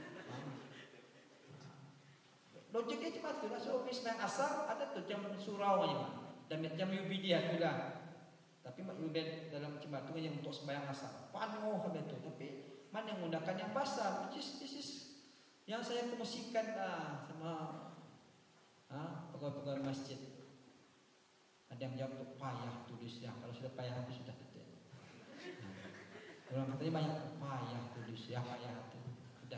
Logiknya cuma tu lah. So sembahyang asar ada tu jam surau aja. Dan jam UBD itulah. Tapi UBD dalam cuma tu yang untuk sembahyang asar. Panuh habis tu. Tapi mana yang menggunakan yang pasar, this is yang saya kongsikan sama pegawai-pegawai masjid. Ada yang jawab tu payah tulisnya. Kalau sudah payah itu sudah betul. Orang katanya banyak payah tulis ya, payah itu sudah.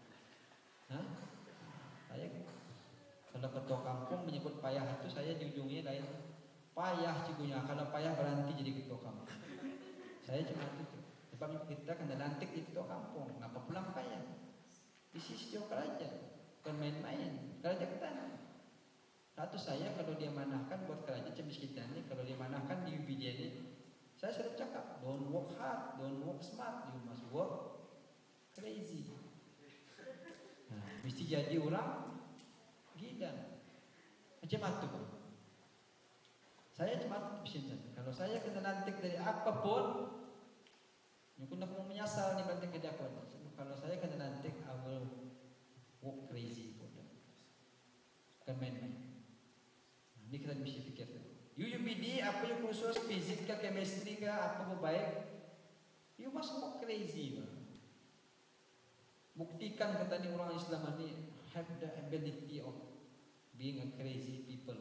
Saya kalau ketua kampung menyebut payah itu, saya di ujungnya lain payah cikunya. Kalau payah berhenti jadi ketua kampung. Saya cuma itu. Sebab kita kena lantik di ketua kampung. Kenapa pulang payah? Isi setiap kerajaan, bukan main-main. Kerajaan kita. Satu saya kalau dia manahkan buat kerajaan macam kita ni, kalau dia manahkan di UPJ ni, saya sudah cakap, don't work hard, don't work smart, you must work crazy. Mesti jadi orang gila. Macam apa tu? Saya cuma macam kalau saya kena lantik dari apapun, aku nak mau menyasar ni lantik ke dia pun. Kalau saya kena lantik, I will work crazy pun. Bukan main-main. Ini kita mesti fikir. UUPD apa yang khusus fizik ke chemistry ke apa berbaik, you must work crazy. Buktikan kata ni orang Islam ni have the ability of being a crazy people.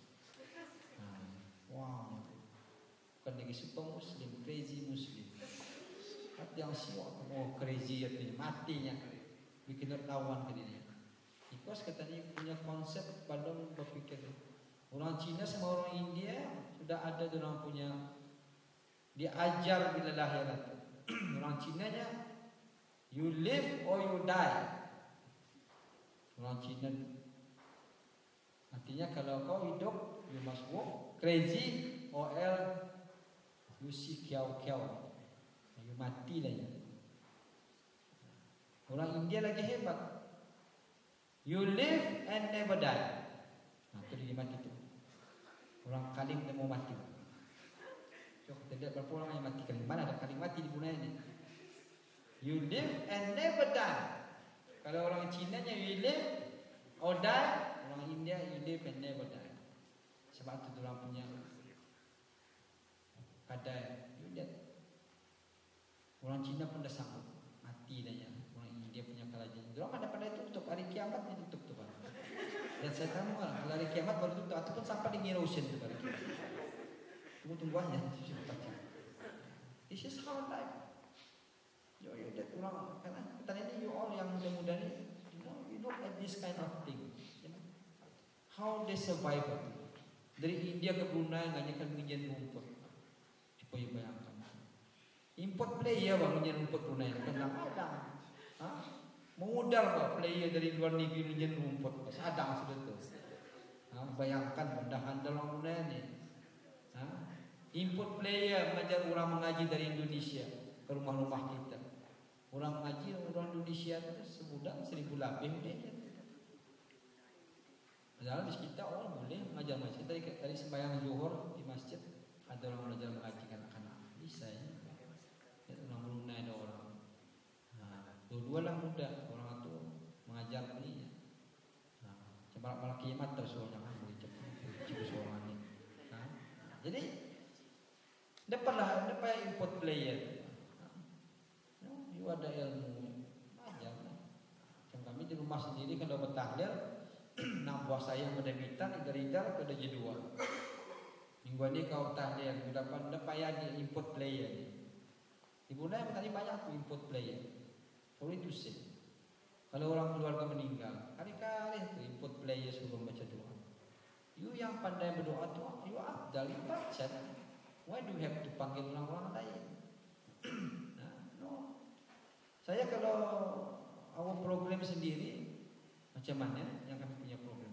Wow. Bukan lagi super Muslim, crazy Muslim. Hati yang siap, crazy artinya matinya. bikin lawan ke diri. Because katanya punya konsep balong berpikir. Orang Cina sama orang India sudah ada orang punya diajar bila lahir itu. Orang Cina nya you live or you die. Orang Cina artinya kalau kau hidup you must walk crazy or else you see kiau-kiau. You mati lah ya. Orang India lagi hebat. You live and never die. Nah, itu dia mati tu. Orang kalim dia mau mati. Coba kita lihat berapa orang yang mati kalim. Mana ada kalim mati di Brunei ni? You live and never die. Kalau orang Cina nya you live or die, orang India you live and never die. Sebab tu orang punya kadai. You lihat. Orang Cina pun dah sanggup mati dah ya. Orang India punya kerajaan. Orang pada itu tutup hari kiamat ni tutup tu kan. Dan saya tahu lah, kalau hari kiamat baru tutup ataupun sampai di Ocean tu hari kiamat. Tunggu aja. This is how life. You that orang karena tadi ni you all yang muda-muda ni, you know at this kind of thing. You know? How they survive. Dari India ke Brunei ganyakan mengijen rumput. Coba you bayangkan. Import player bang menjadi rumput Brunei kadang ada. Mengudar bang player dari luar negeri menjadi rumput. Sadang sudah tu. Bayangkan bendahan dalam Brunei ni. Import player mengajar orang mengaji dari Indonesia ke rumah-rumah kita. Orang mengaji orang Indonesia tu sebulan 1,000 lebih dia. Padahal di kita orang boleh mengajar masjid dari sembahyang zuhur di masjid ada orang belajar mengaji anak-anak. Bisa ya. Orang Brunei ada orang. Dua-dua lah muda orang itu mengajar ni. Sebab malah kiamat terus orang boleh cepat seorang ni. Jadi dapat import player. You ada ilmu ajar. Macam kami di rumah sendiri kalau bertahlil, nak buah saya medebitan idar-idar pada jadwal. Minggu ni kau tahlil, dapat payah di import player ni. Di Brunei tadi banyak tu import player. Sorry to say. Kalau orang keluarga meninggal, kali-kali tu import player suruh baca doa. You yang pandai berdoa tu, you afdal baca. Why do you have to panggil orang-orang lain? No. Saya kalau awal program sendiri, macam mana yang kami punya program?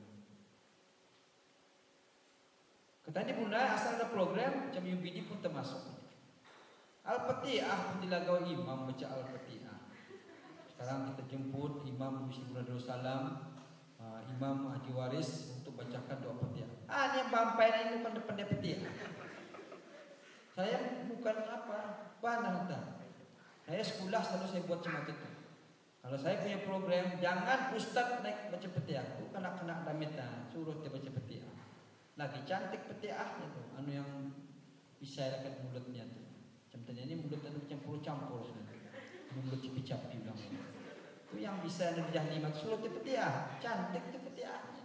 Katanya Brunei asal ada program, macam UBD pun termasuk. Al-Fatihah dilagau imam baca Al-Fatihah. Sekarang kita jemput Imam Musyibur Darussalam, Imam Haji Waris untuk bacakan doa Fatihah. Ni yang bampai ini bukan pandai Fatihah. Saya bukan panah tak. Saya sekolah selalu saya buat macam itu. Kalau saya punya program, jangan ustaz naik baca Fatihah. Tu kanak-kanak damita suruh dia baca Fatihah. Lagi cantik Fatihahnya tu, anu yang bisa dekat mulutnya tu. Contohnya ini mulut anu campur-campur sudah. Mulut cipi-capi bilang. Itu yang bisa nerjah lima suruh dia Fatihah. Cantik tu Fatihahnya.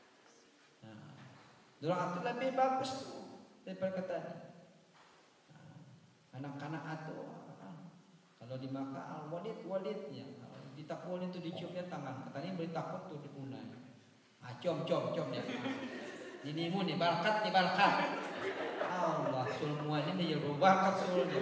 Doa itu lebih bagus tu daripada kata ni. Anak-anak itu kalau di Makkah walidnya di takbir itu diciumnya tangan. Katanya beri takut tu dipunai. Com dia. Ini mu ni barakat ni barakat. Allah semua ini dia barakat sulnya.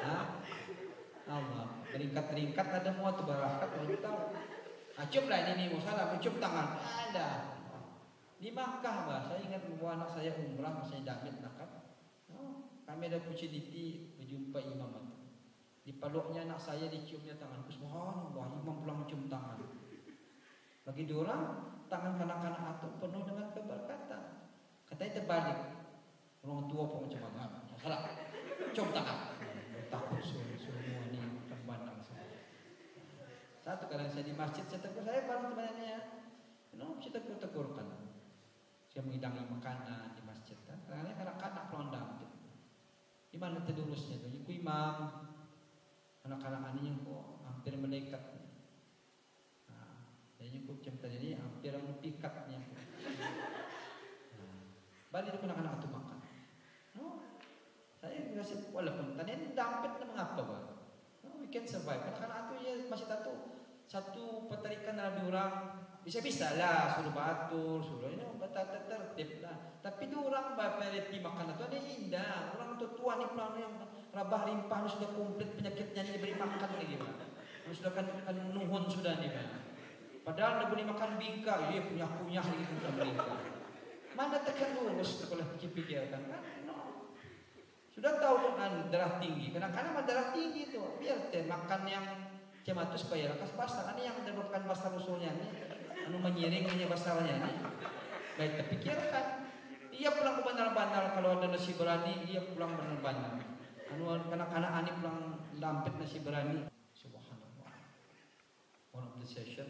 Allah teringkat ada mu tu barakat kita tahu. Cium lah ini musalah cium tangan. Ada. Di Makkah bah, saya ingat bawa anak saya umrah masih damit nakap. Kami ada opportunity berjumpa imam itu. Di peluknya anak saya diciumnya tangan. Subhanallah, imam pulang cium tangan. Bagi diorang, tangan kanak-kanak itu penuh dengan keberkatan. Katanya terbalik. Orang tua pun macam mana? Salah. Cium tangan. Takut semua ni terbandang semua. Satu kali saya di masjid, saya tegur saya baru temannya. Saya tegur-tegurkan. Saya menghidangi makanan di masjid. Karena kanak-kanak pelondang. Di mana terurusnya tu? Iku imam, anak-anak ini yang hampir melekat. Jadi aku macam tadi hampir pikatnya. Balik tu anak-anak itu makan. Saya rasa walaupun tadi ini dampet mengapa bah? We can survive. Anak-anak itu ya masih tahu satu petarikan Nabi orang bisa-bisa lah suruh batur, suruh ini tertib lah. Tapi dia orang berpeleti makan itu ada indah. Orang tua ni pelan yang rabah limpah sudah komplit penyakitnya ni diberi makan ni gimana? Sudah kan nuhun sudah ni kan. Padahal dia boleh makan bingka, dia punya gitu sudah bingka. Mana tekan lurus kalau pikir-pikirkan kan? No. Sudah tahu dengan darah tinggi, kadang-kadang darah tinggi itu biar makan yang macam itu supaya lekas basah. Ini yang menyebabkan basah usulnya ni, anu menyiringnya basahnya ni. Baik terpikirkan. Ia pulang ke bandar-bandar kalau ada nasi berani, ia pulang bandar-bandar. Anu kanak-kanak ani pulang dampet nasi berani. Subhanallah. One of the session,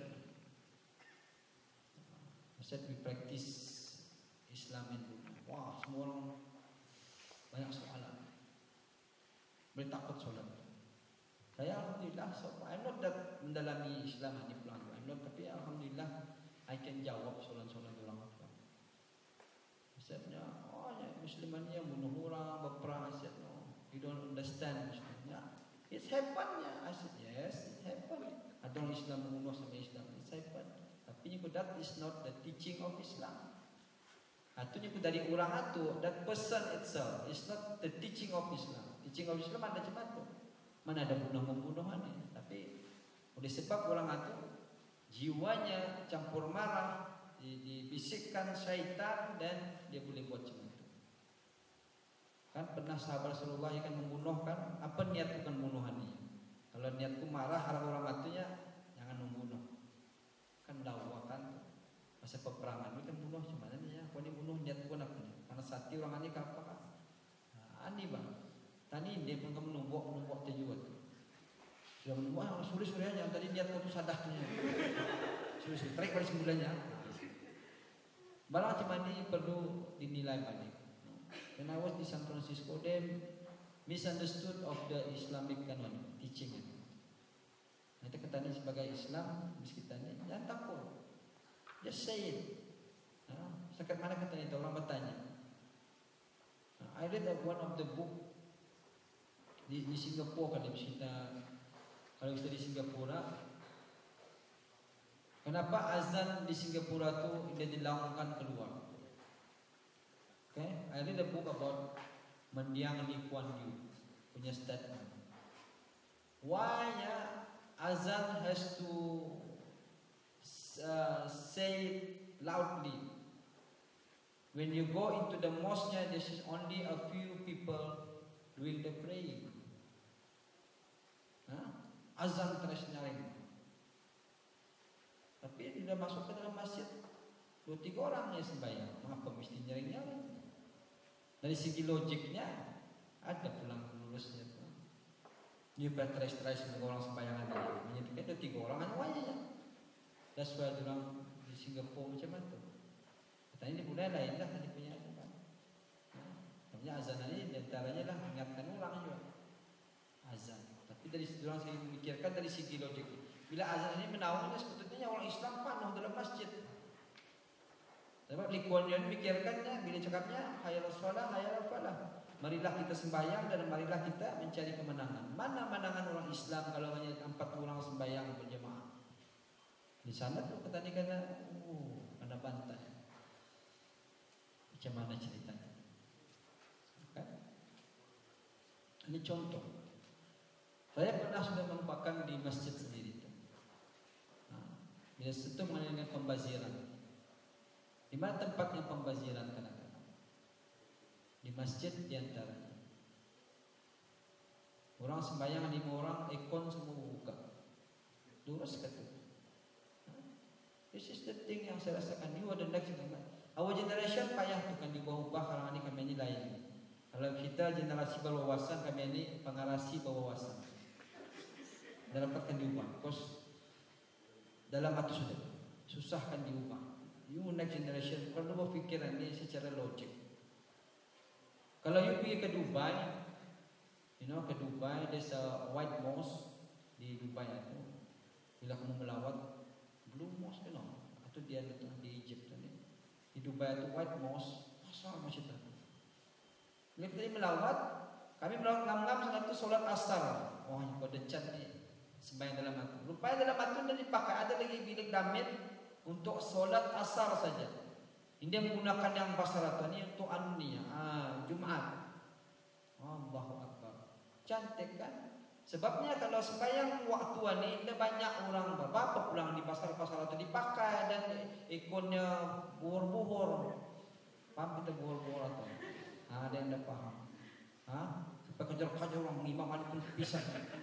I said we practice Islam itu. Wah, semua orang banyak soalan. Boleh takut solat. Saya alhamdulillah, I'm not that mendalami Islam ini pulang. I'm not, tapi alhamdulillah I can jawab soalan-soalan orang. Misalnya, oh ya Musliman yang bunuh orang, berperang. I said no, you don't understand Muslimnya. It's happened ya. I said yes, it happened. Ada orang Islam membunuh sama Islam, it's happened. Tapi that is not the teaching of Islam. Itu dari orang itu, that person itself is not the teaching of Islam. Teaching of Islam ada macam itu. Mana ada bunuh-membunuhan ya. Tapi oleh sebab orang itu jiwanya campur marah, dibisikkan syaitan dan dia boleh buat macam itu. Kan pernah sahabat Rasulullah yang membunuh kan, apa niat bukan bunuhannya? Kalau niatku marah orang atunya jangan membunuh. Kan dakwakan masa peperangan itu kan bunuh cuman ya, kau ni bunuh niat bukan apa ni? Karena sati orang ini apa kan? Ani bang. Tadi dia pun kamu numbuk terjual. Sudah menumbuk, sulis aja. Tadi niat kau tu sadahnya. Sulis tarik balik semulanya. Barang macam ini perlu dinilai balik. When I was di San Francisco, they misunderstood of the Islamic canon teaching. Nanti kita ni sebagai Islam, kita ni jangan takut. Just say it. Sekat mana kata itu orang bertanya. I read one of the book di Singapura kalau kita di Singapura. Kenapa azan di Singapura tu dia dilaungkan keluar? Okay, I read a book about Mendiang Lee Kuan Yew punya statement. Why azan has to say it loudly? When you go into the mosque, there is only a few people doing the praying. Azan terus nyaring. Tapi dia masuk ke dalam masjid 2-3 orang yang sembahyang. Mengapa mesti nyaring-nyaring? Dari segi logiknya ada pulang lulusnya. Dia berteres-teres semua orang sembahyang aja. Menyatakan ada 3 orang hanya wajahnya. That's why orang di Singapura macam itu. Katanya di budaya lain lah tadi punya itu kan. Namanya azan ini diantaranya lah mengingatkan orang juga. Azan. Tapi dari orang saya memikirkan dari segi logik. Bila azan ini menaungi, sebetulnya orang Islam penuh dalam masjid. Sebab Lee Kuan Yew memikirkannya bila cakapnya hayal salat, hayal falah. Marilah kita sembahyang dan marilah kita mencari kemenangan. Mana kemenangan orang Islam kalau hanya 4 orang sembahyang berjemaah? Di sana tuh ketandingan ada bantai. Macam mana ceritanya? Kan? Ini contoh. Saya pernah sudah menumpahkan di masjid sendiri. Bila sentuh mengenai pembaziran. Di mana tempatnya pembaziran kadang-kadang? Di masjid diantaranya. Orang sembahyang 5 orang, ekon semua buka. Lurus kata. This is the thing yang saya rasakan. You are the next generation. Our generation payah tu kan diubah-ubah kalau ini kami ini lain. Kalau kita generasi berwawasan, kami ini pengarasi berwawasan. Dapatkan diubah. Because dalam hati sudah susahkan diubah. You next generation perlu berfikiran ini secara logik. Kalau you pergi ke Dubai, ke Dubai there's a white mosque di Dubai itu. Bila kamu melawat blue mosque atau dia di Egypt tadi. Di Dubai itu white mosque, asal masjid itu. Bila kita melawat, kami melawat ngam-ngam sangat itu solat asar. Wah, pada cat ni sembahyang dalam antum. Rupanya dalam antum dan dipakai ada lagi bilik damit untuk solat asar saja. Ini dia menggunakan yang basaratan ini untuk Jumat. Allahu Akbar. Cantik kan? Sebabnya kalau sembahyang waktu ini ada banyak orang bapak pulang di pasar-pasar itu dipakai dan ikonnya buhur-buhur. Paham kita buhur-buhur atau? Ada yang tidak paham. Sampai kejar-kejar orang imam ada pun pisah.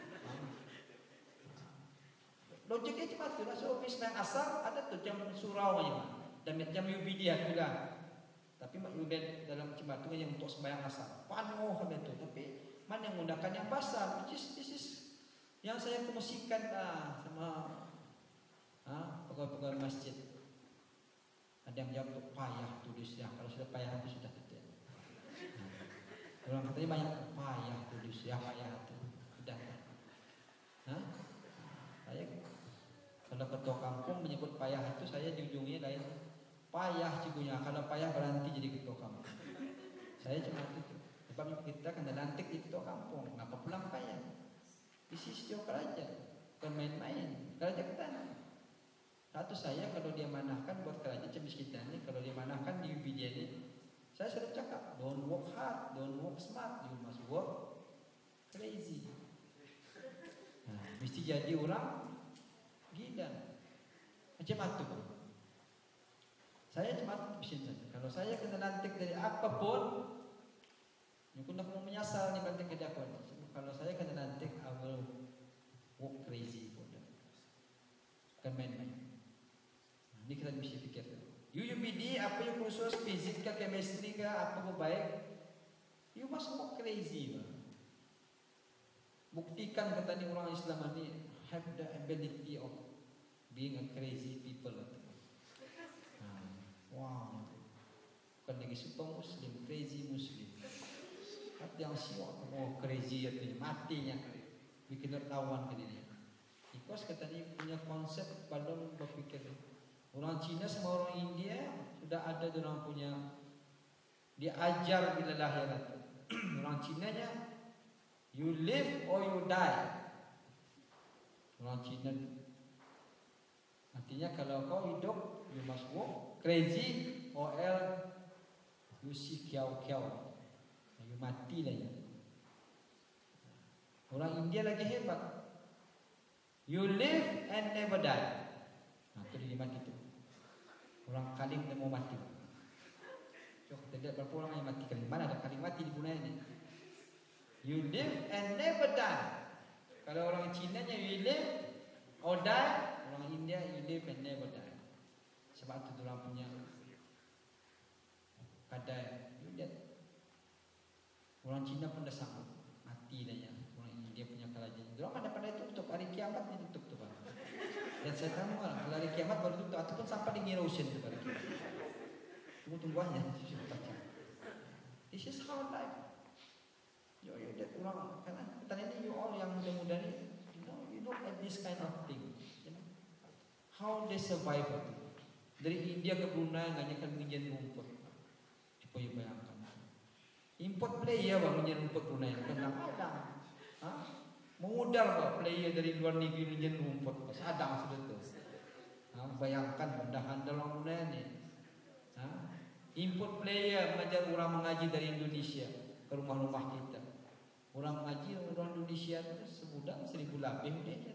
Logiknya cuma itu lah. So sembahyang asar ada tuh jam surau aja. Dan jam yubidiah juga. Tapi yubidiah dalam cuma itu yang untuk sembahyang asar. Panuh itu. Tapi mana yang menggunakan yang basah, this is yang saya promosikan sama pegawai-pegawai masjid. Ada yang jawab tuh payah tulisnya. Kalau sudah payah itu sudah tidak. Orang katanya banyak payah tulis ya payah itu sudah. Saya kalau ketua kampung menyebut payah itu saya di ujungnya lain payah cigunya. Kalau payah berhenti jadi ketua kampung. Saya cuma itu. Sebab kita kena lantik di ketua kampung. Ngapa pulang payah? Isi setiap kerajaan. Bukan main-main. Kerajaan kita. Satu saya kalau dia manahkan buat kerajaan cemis kita ini. Kalau dia manahkan di UPJ ini. Saya sudah cakap. Don't work hard. Don't work smart. You must work crazy. Mesti jadi orang gila. Macam itu. Saya cuma pesan saja. Kalau saya kena lantik dari apapun. Aku nak mau menyasar ni banting ke dakwan. Kalau saya kena lantik, I will walk crazy. Bukan main-main. Ini kita mesti fikir. UUPD apa yang khusus fisik ke chemistry ke apa pun baik. You must walk crazy. Buktikan kata ni orang Islam ni have the ability of being a crazy people. Wow. Bukan lagi super Muslim, crazy Muslim. Yang siwak crazy artinya matinya bikin tertawan ke diri. Because kata dia punya konsep belum berfikir. Orang Cina sama orang India sudah ada orang punya dia ajar bila lahir itu. Orang Cina nya you live or you die. Orang Cina artinya kalau kau hidup you must walk crazy or else you see kiau-kiau. Mati lah ya. Orang India lagi hebat. You live and never die. Itu dia mati tu. Orang Kalim dia mau mati. Cok, kita lihat berapa orang yang mati Kalim. Mana ada Kalim mati di Brunei ni? You live and never die. Kalau orang Cina nya you live or die. Orang India you live and never die. Sebab tu orang punya kadai. You lihat. Orang Cina pun dah sanggup mati dah ya. Orang India punya kerajaan. Mereka pada tutup hari kiamat ni tutup tu. Dan saya tahu kalau hari kiamat baru tutup ataupun sampai di Near Ocean tu hari kiamat. Tunggu aja. This is how life. You that orang kan tadi ni you all yang muda-muda ni you look at this kind of thing. You know? How they survive. Dari India ke Brunei hanya kan menjadi rumput. Coba you bayangkan. Import player baru menjadi rumput Brunei. Kadang-kadang mengudar bah player dari luar negeri menjadi rumput. Sadang sudah tu. Bayangkan mudahan dalam Brunei ni. Import player mengajar orang mengaji dari Indonesia ke rumah-rumah kita. Orang mengaji orang Indonesia itu sebulan 1,000 lebih dia.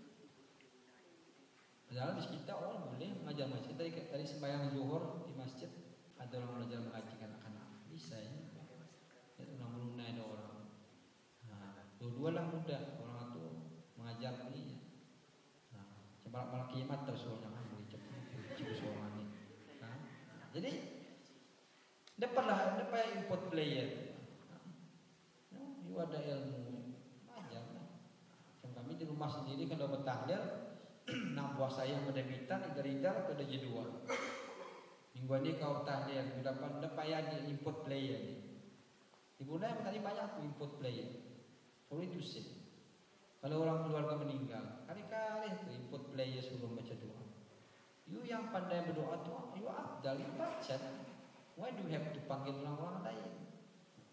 Padahal di kita orang boleh mengajar masjid. Tadi sembahyang zuhur di masjid ada orang belajar mengaji anak-anak. Bisa ya. Orang Brunei ada orang. Dua-dua lah muda. Orang itu mengajar ini. Coba malah kiamat terus orang boleh cepat seorang ini. Jadi dapatlah import player. You ada ilmu ajar. Macam kami di rumah sendiri kalau bertahlil, nak buah saya pada bitan dari dar ke ada dua. Minggu ini kau tahlil, dapat payah di import player ni. Di Brunei tadi banyak tu import player. Sorry to say. Kalau orang keluarga meninggal, kali-kali tu import player suruh baca doa. You yang pandai berdoa tu, you afdal, you baca. Why do you have to panggil orang-orang lain?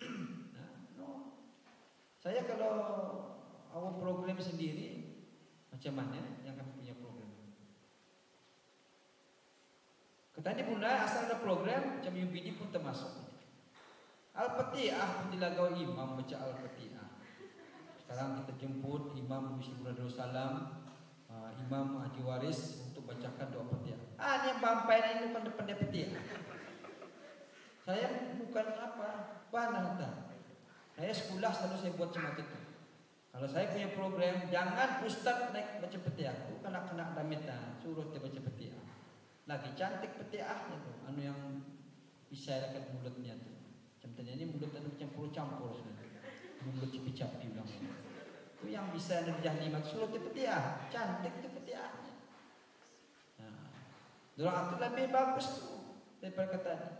No. Saya kalau awal program sendiri, Macam mana yang kami punya program. Tadi bunda asal ada program macam UPD pun termasuk. Al-Fatihah pun dilagau imam baca Al-Fatihah. Sekarang kita jemput Imam Musi Darussalam, Imam Haji Waris untuk bacakan doa Fatihah. Ini yang bampai ini bukan depan dia Fatihah. Saya bukan apa, banata. Saya sekolah selalu saya buat macam itu. Kalau saya punya program, jangan ustaz naik baca Fatihah. Kena damit suruh dia baca Fatihah. Lagi cantik Fatihahnya tu, anu yang bisa dekat mulutnya tu. Macam tadi ini mulut ada campur-campur sudah. Mulut capi-capi bilang. Itu yang bisa nerjah lima suruh dia Fatihah. Cantik tu Fatihahnya. Doa itu lebih bagus tu daripada kata ni.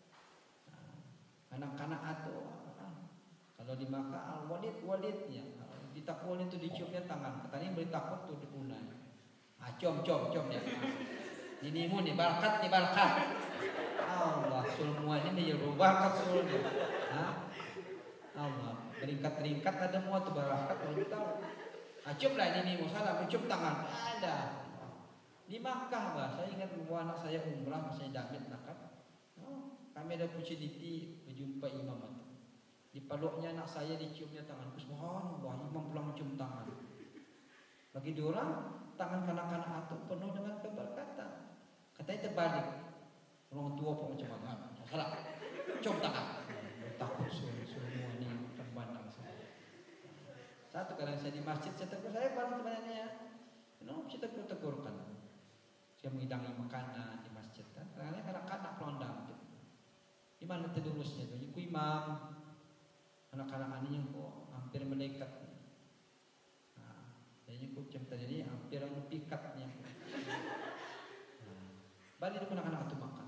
Anak-anak itu kalau di Makkah walid-walidnya di takwal itu diciumnya tangan. Katanya beri takut tu dipunai. Com dia. Ini mu ni barakat. Allah semuanya ni barakat semuanya. Allah beringkat-ringkat ada mu tu barakat baru tahu. Cium lah ini mu salam cium tangan. Ada. Di Makkah bah saya ingat bawa anak saya umrah saya damit nakap. Kami ada opportunity berjumpa imam itu. Di paluknya anak saya diciumnya tangan. Subhanallah, imam pulang mencium tangan. Bagi diorang tangan kanak-kanak itu penuh dengan keberkatan. Katanya terbalik. Orang tua pun macam mana? Salah. Cium tangan. Takut semua ni terbandang saya. Satu kadang saya di masjid saya tegur saya bareng temannya. Saya tegur-tegurkan. Saya menghidangi makanan di masjid kan. Kadang-kadang kanak-kanak pelondang. Di mana terurusnya tu? Iku imam. Anak-anak ini yang hampir melekat. Jadi aku macam tadi hampir pikatnya. Balik itu anak-anak itu makan.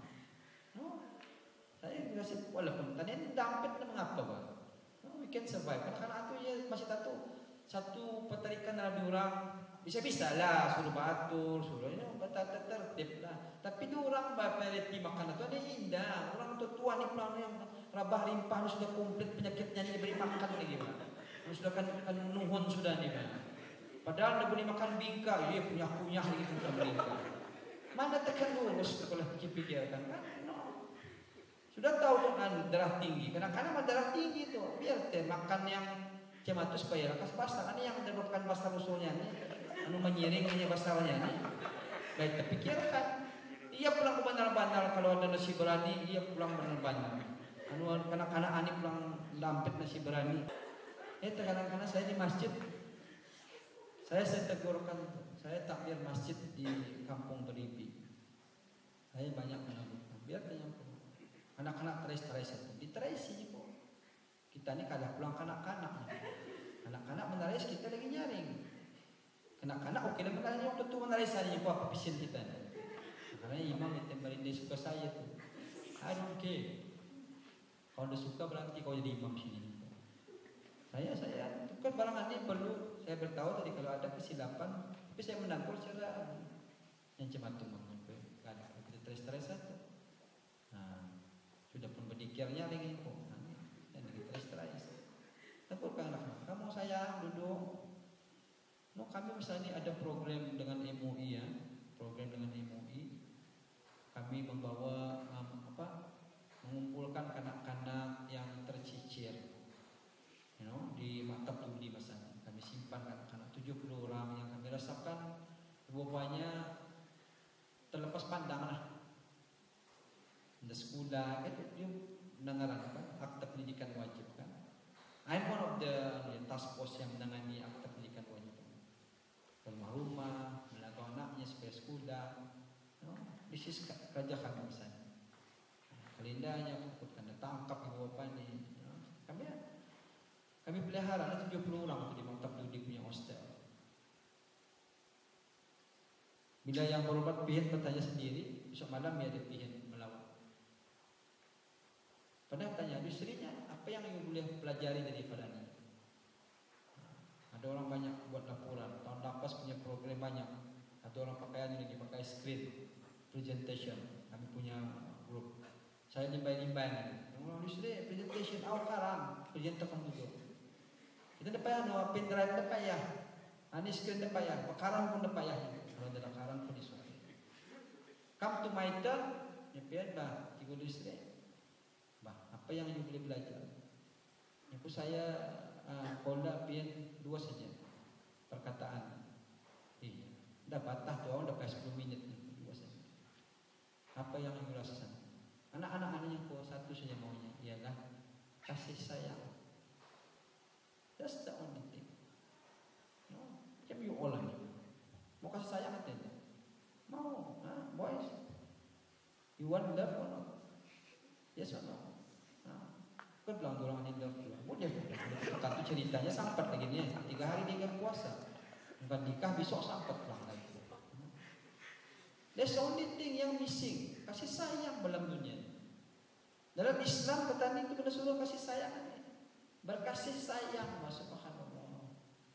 Saya rasa walaupun tadi dampet mengapa bah? We can survive. Anak-anak itu ya masih satu petarikan dalam diorang bisa-bisa lah suruh batur, suruh ini tertib lah. Tapi diorang berarti makan itu ada indah. Orang tua ni pulang yang rabah limpah sudah komplit penyakitnya ni beri makan lagi gimana? Sudah kan nuhun sudah ni kan. Padahal dia boleh makan bingkai, dia punya kunyah lagi bukan bingkai. Mana tekan lurus kalau pikir kan? No. Sudah tahu dengan darah tinggi. Kadang-kadang darah tinggi tu biar teh makan yang macam itu supaya lekas basah. Ini yang menyebabkan basah usulnya ni. Anu menyiringnya basahnya ni. Baik terpikirkan. Ia pulang ke bandar-bandar kalau ada nasi berani, ia pulang bandar-bandar. Anu kanak-kanak ani pulang dampet nasi berani. Kadang-kadang saya di masjid. Saya tegurkan, saya takbir masjid di Kampung Beribi. Saya banyak menabungkan. Biar ternyata anak-anak teres itu diteresi po. Kita ni kalah pulang kanak-kanak. Anak-kanak menaris kita lagi nyaring. Kanak-kanak okey lah menaris waktu tu menaris saja po apa pisin kita. Karena imam itu merindai suka saya tu. Okey. Kalau dia suka berarti kau jadi imam sini. Saya tukar barang ini perlu saya beritahu tadi kalau ada kesilapan, tapi saya menangkul secara yang cematum mengambil. Ada kita stres saja. Sudah pun berdikirnya lagi kok. Dan kita stres. Tangkulkan anak. Kamu sayang duduk. No, kami misalnya ada program dengan MUI ya, program dengan MUI. Kami membawa mengumpulkan kanak-kanak yang tercicir. Di maktab Tuli misalnya kami simpan anak-anak 70 orang yang kami rasakan rupanya terlepas pandang lah. Di sekolah itu mendengarkan akta pendidikan wajib kan. I'm one of the task force yang menangani akta pendidikan wajib. Rumah-rumah, melakukan anaknya supaya sekolah. This is kerja kami misalnya. Kalendanya takutkan tangkap ibu bapa ni. Kami pelihara ada 70 orang tu di maktab Dudi punya hostel. Bila yang berobat pihin bertanya sendiri, besok malam dia ada pihin melawat. Padahal tanya istrinya, apa yang you boleh pelajari daripada ini? Ada orang banyak buat laporan, tahun lepas punya program banyak. Ada orang pakaian ini dipakai screen presentation. Kami punya grup. Saya limbai-limbai ni. Orang istri presentation awak karang, presenter kamu juga. Kita dapat pen drive dapat ya. Anis kira ndak payah, karang pun ndak payah. Kalau ada karang pun disuruh. Come to my turn, ya pian bah, cikgu istri. Bah, apa yang you boleh belajar? Aku saya pola pian 2 saja perkataan. Iya, dah batah tu orang dah 10 minit 2 saja. Apa yang you rasakan? Anak-anak hanya kau satu saja maunya, ialah kasih sayang. That's the only thing. No, macam you all ni. Mau kasih sayang katanya. Mau, boys. You want love or not? Yes or no? Kan bilang orang ini love juga. Boleh. Satu ceritanya sampai lagi ni. 3 hari dia puasa. Bukan nikah besok sampai pulang lagi. That's the only thing yang missing. Kasih sayang dalam dunia. Dalam Islam kata ni itu kena suruh kasih sayang. Berkasih sayang masuk ke Allah.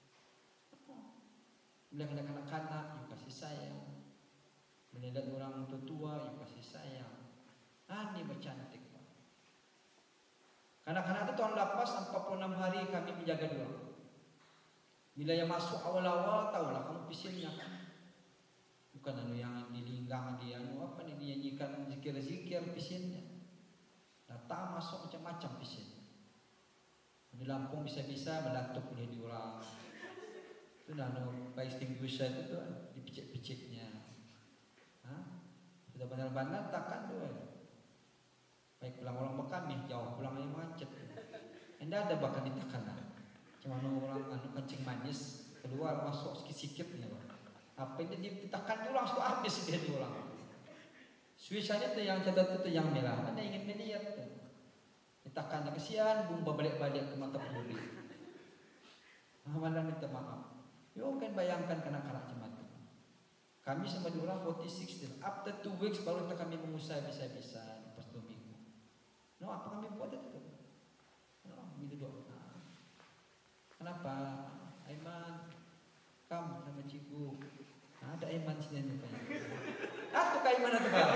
Bila ada kanak-kanak, you kasih sayang. Melihat orang tua, you kasih sayang. Ini bercantik. Kanak-kanak itu tahun lepas 46 hari kami menjaga dia. Bila yang masuk awal-awal, tahulah kamu pisinnya kan. Bukan anu yang dilinggang dia, apa nih dia nyanyikan zikir-zikir pisinnya. Datang masuk macam-macam pisin. Di Lampung bisa-bisa melatuk oleh diorang. Itu anu fire extinguisher itu tuh dipicit-picitnya. Sudah benar-benar takkan tuh. Baik pulang orang Mekah jauh pulang yang macet. Anda ada bahkan ditekan. Cuma orang anu kencing manis keluar masuk sikit-sikit nih. Apa ini ditekan dulu langsung habis dia diulang. Swisanya tuh yang catat itu yang merah. Anda ingin melihat tuh. Ditekan kesian bumba balik-balik ke mata peluri. Malah minta maaf. Yo kan bayangkan kanak-kanak jemaat. Kami sama diorang 46 after 2 weeks baru kita kami mengusai bisa-bisa di pas 2 minggu. No, apa kami buat itu? No, gitu doang. Kenapa? Aiman, kamu sama cikgu. Ada Aiman sini nih. Tuh Aiman itu Pak.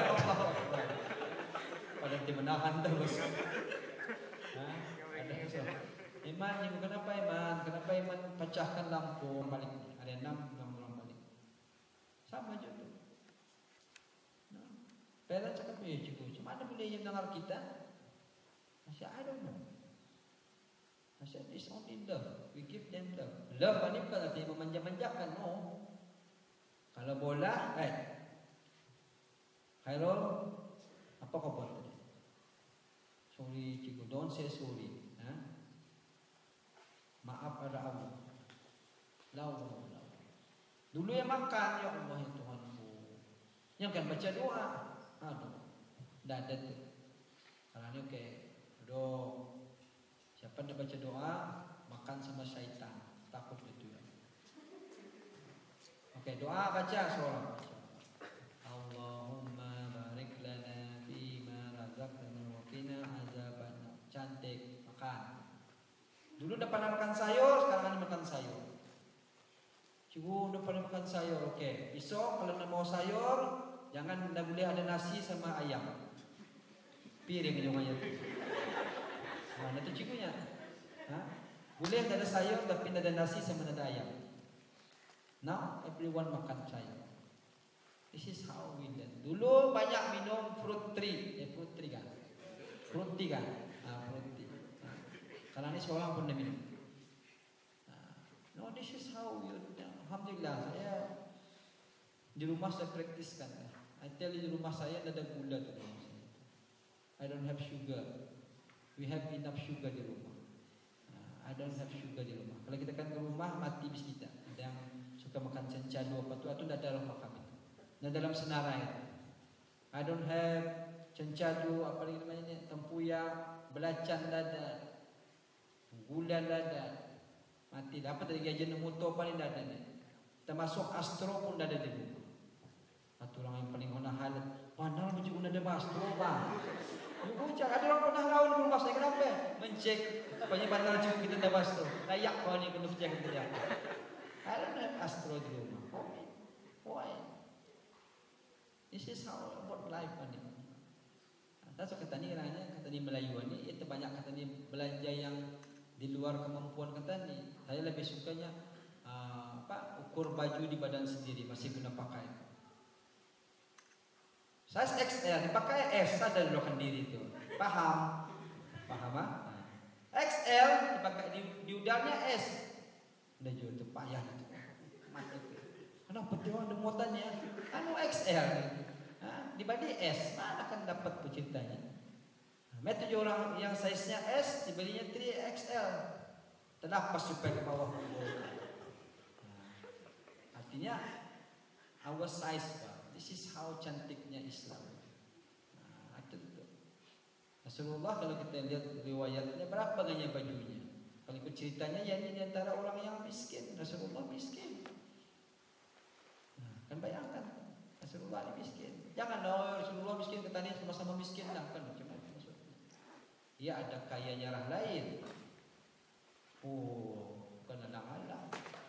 Pada tim menahan terus. Ada usah. Aiman, cikgu kenapa Aiman? Kenapa Aiman pecahkan lampu balik? Ada 6 orang balik. Sama juga. Parents cakap ya cikgu, cuma ada boleh yang dengar kita. I don't know. I said it's only love. We give them love. Love ini bukan artinya memanja-manjakan, no. Kalau bola, Khairul, apa kau buat tadi? Sorry cikgu, don't say sorry. Maaf pada Allah. Dulu yang makan, ya Allah ya Tuhanku. Yang kan baca doa. Aduh, dah ada tu. Kalau ni okey. Siapa yang baca doa makan sama syaitan, takut itu ya. Oke, doa baca seorang. Allahumma barik lana fima razaqtana wa qina azabannar. Cantik, makan. Dulu udah pernah makan sayur, sekarang ini makan sayur. Cikgu udah pernah makan sayur, oke. Besok kalau mau sayur, jangan tidak boleh ada nasi sama ayam. Piring jangan itu. Mana tu cikgunya? Boleh ada sayur tapi tidak ada nasi sama ada ayam. Now everyone makan sayur. This is how we learn. Dulu banyak minum fruit tea kan? Fruit tea kan? Fruit tea. Karena ini seorang pun dah minum. No, this is how we learn. Alhamdulillah saya di rumah saya praktiskan. I tell you di rumah saya ada gula tu. I don't have sugar. We have enough sugar di rumah. I don't have sugar di rumah. Kalau kita kan ke rumah mati bis kita. Ada yang suka makan cencadu apa tu, itu dah ada rumah kami. Dah dalam senarai. I don't have cencadu apa lagi namanya, tempuyak, belacan dah ada, gula dah ada. Mati. Dapat dari gajian motor paling dah ada ni. Termasuk astro pun dah ada di rumah. Satu orang yang paling honah hal. Mana orang juga ada astro bang. Ibu cak ada orang pernah lawan di rumah saya kenapa? Mencek penyebaran racun kita dah astro. Layak kau ni kena percaya kita dia. Ada astro di rumah. Why? This is how about life ni. Atas kata ni kata ni Melayu ni itu banyak kata ni belanja yang di luar kemampuan kata ni. Saya lebih sukanya ukur baju di badan sendiri, masih guna pakai. Size XL dipakai S, sadar dulu diri itu. Paham? Paham ah? XL dipakai di udaranya S. Udah jual itu payah itu. Mati itu. Kenapa dia ada muatannya? Anu XL gitu. Dibanding S, mana akan dapat penciptanya? Met tujuh orang yang size-nya S dibelinya 3XL. Kenapa supaya ke bawah? Artinya our size, Pak. This is how cantiknya Islam. Itu. Rasulullah kalau kita lihat riwayatnya berapa banyak bajunya. Kalau ikut ceritanya ya ini antara orang yang miskin. Rasulullah miskin. Kan bayangkan Rasulullah ini miskin. Jangan Rasulullah miskin katanya sama-sama miskin lah kan macam mana maksudnya. Dia ada kayanya orang lain. Bukan anak-anak.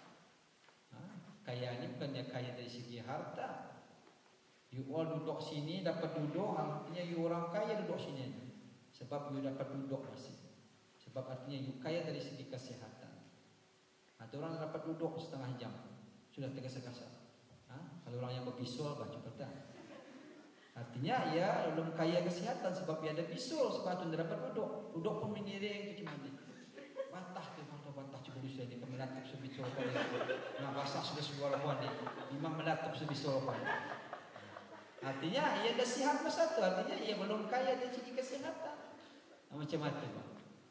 Kaya ini bukannya kaya dari segi harta. You all duduk sini dapat duduk, artinya you orang kaya duduk sini. Sebab you dapat duduk masih. Sebab artinya you kaya dari segi kesehatan. Ada orang dapat duduk setengah jam sudah tergesa-gesa. Kalau orang yang berbisul baca betul. Artinya ya belum kaya kesehatan sebab dia ada bisul sebab tu dapat duduk. Duduk pun mengiring ke cemani. Bantah ke bantah cuba sudah di pemelatap sebisul apa ni. Nah basah sudah sebuah lawan ni. Memang melatap sebisul apa ni. Artinya ia dah sihat masa tu. Artinya ia belum kaya dari segi kesehatan. Macam mana bang?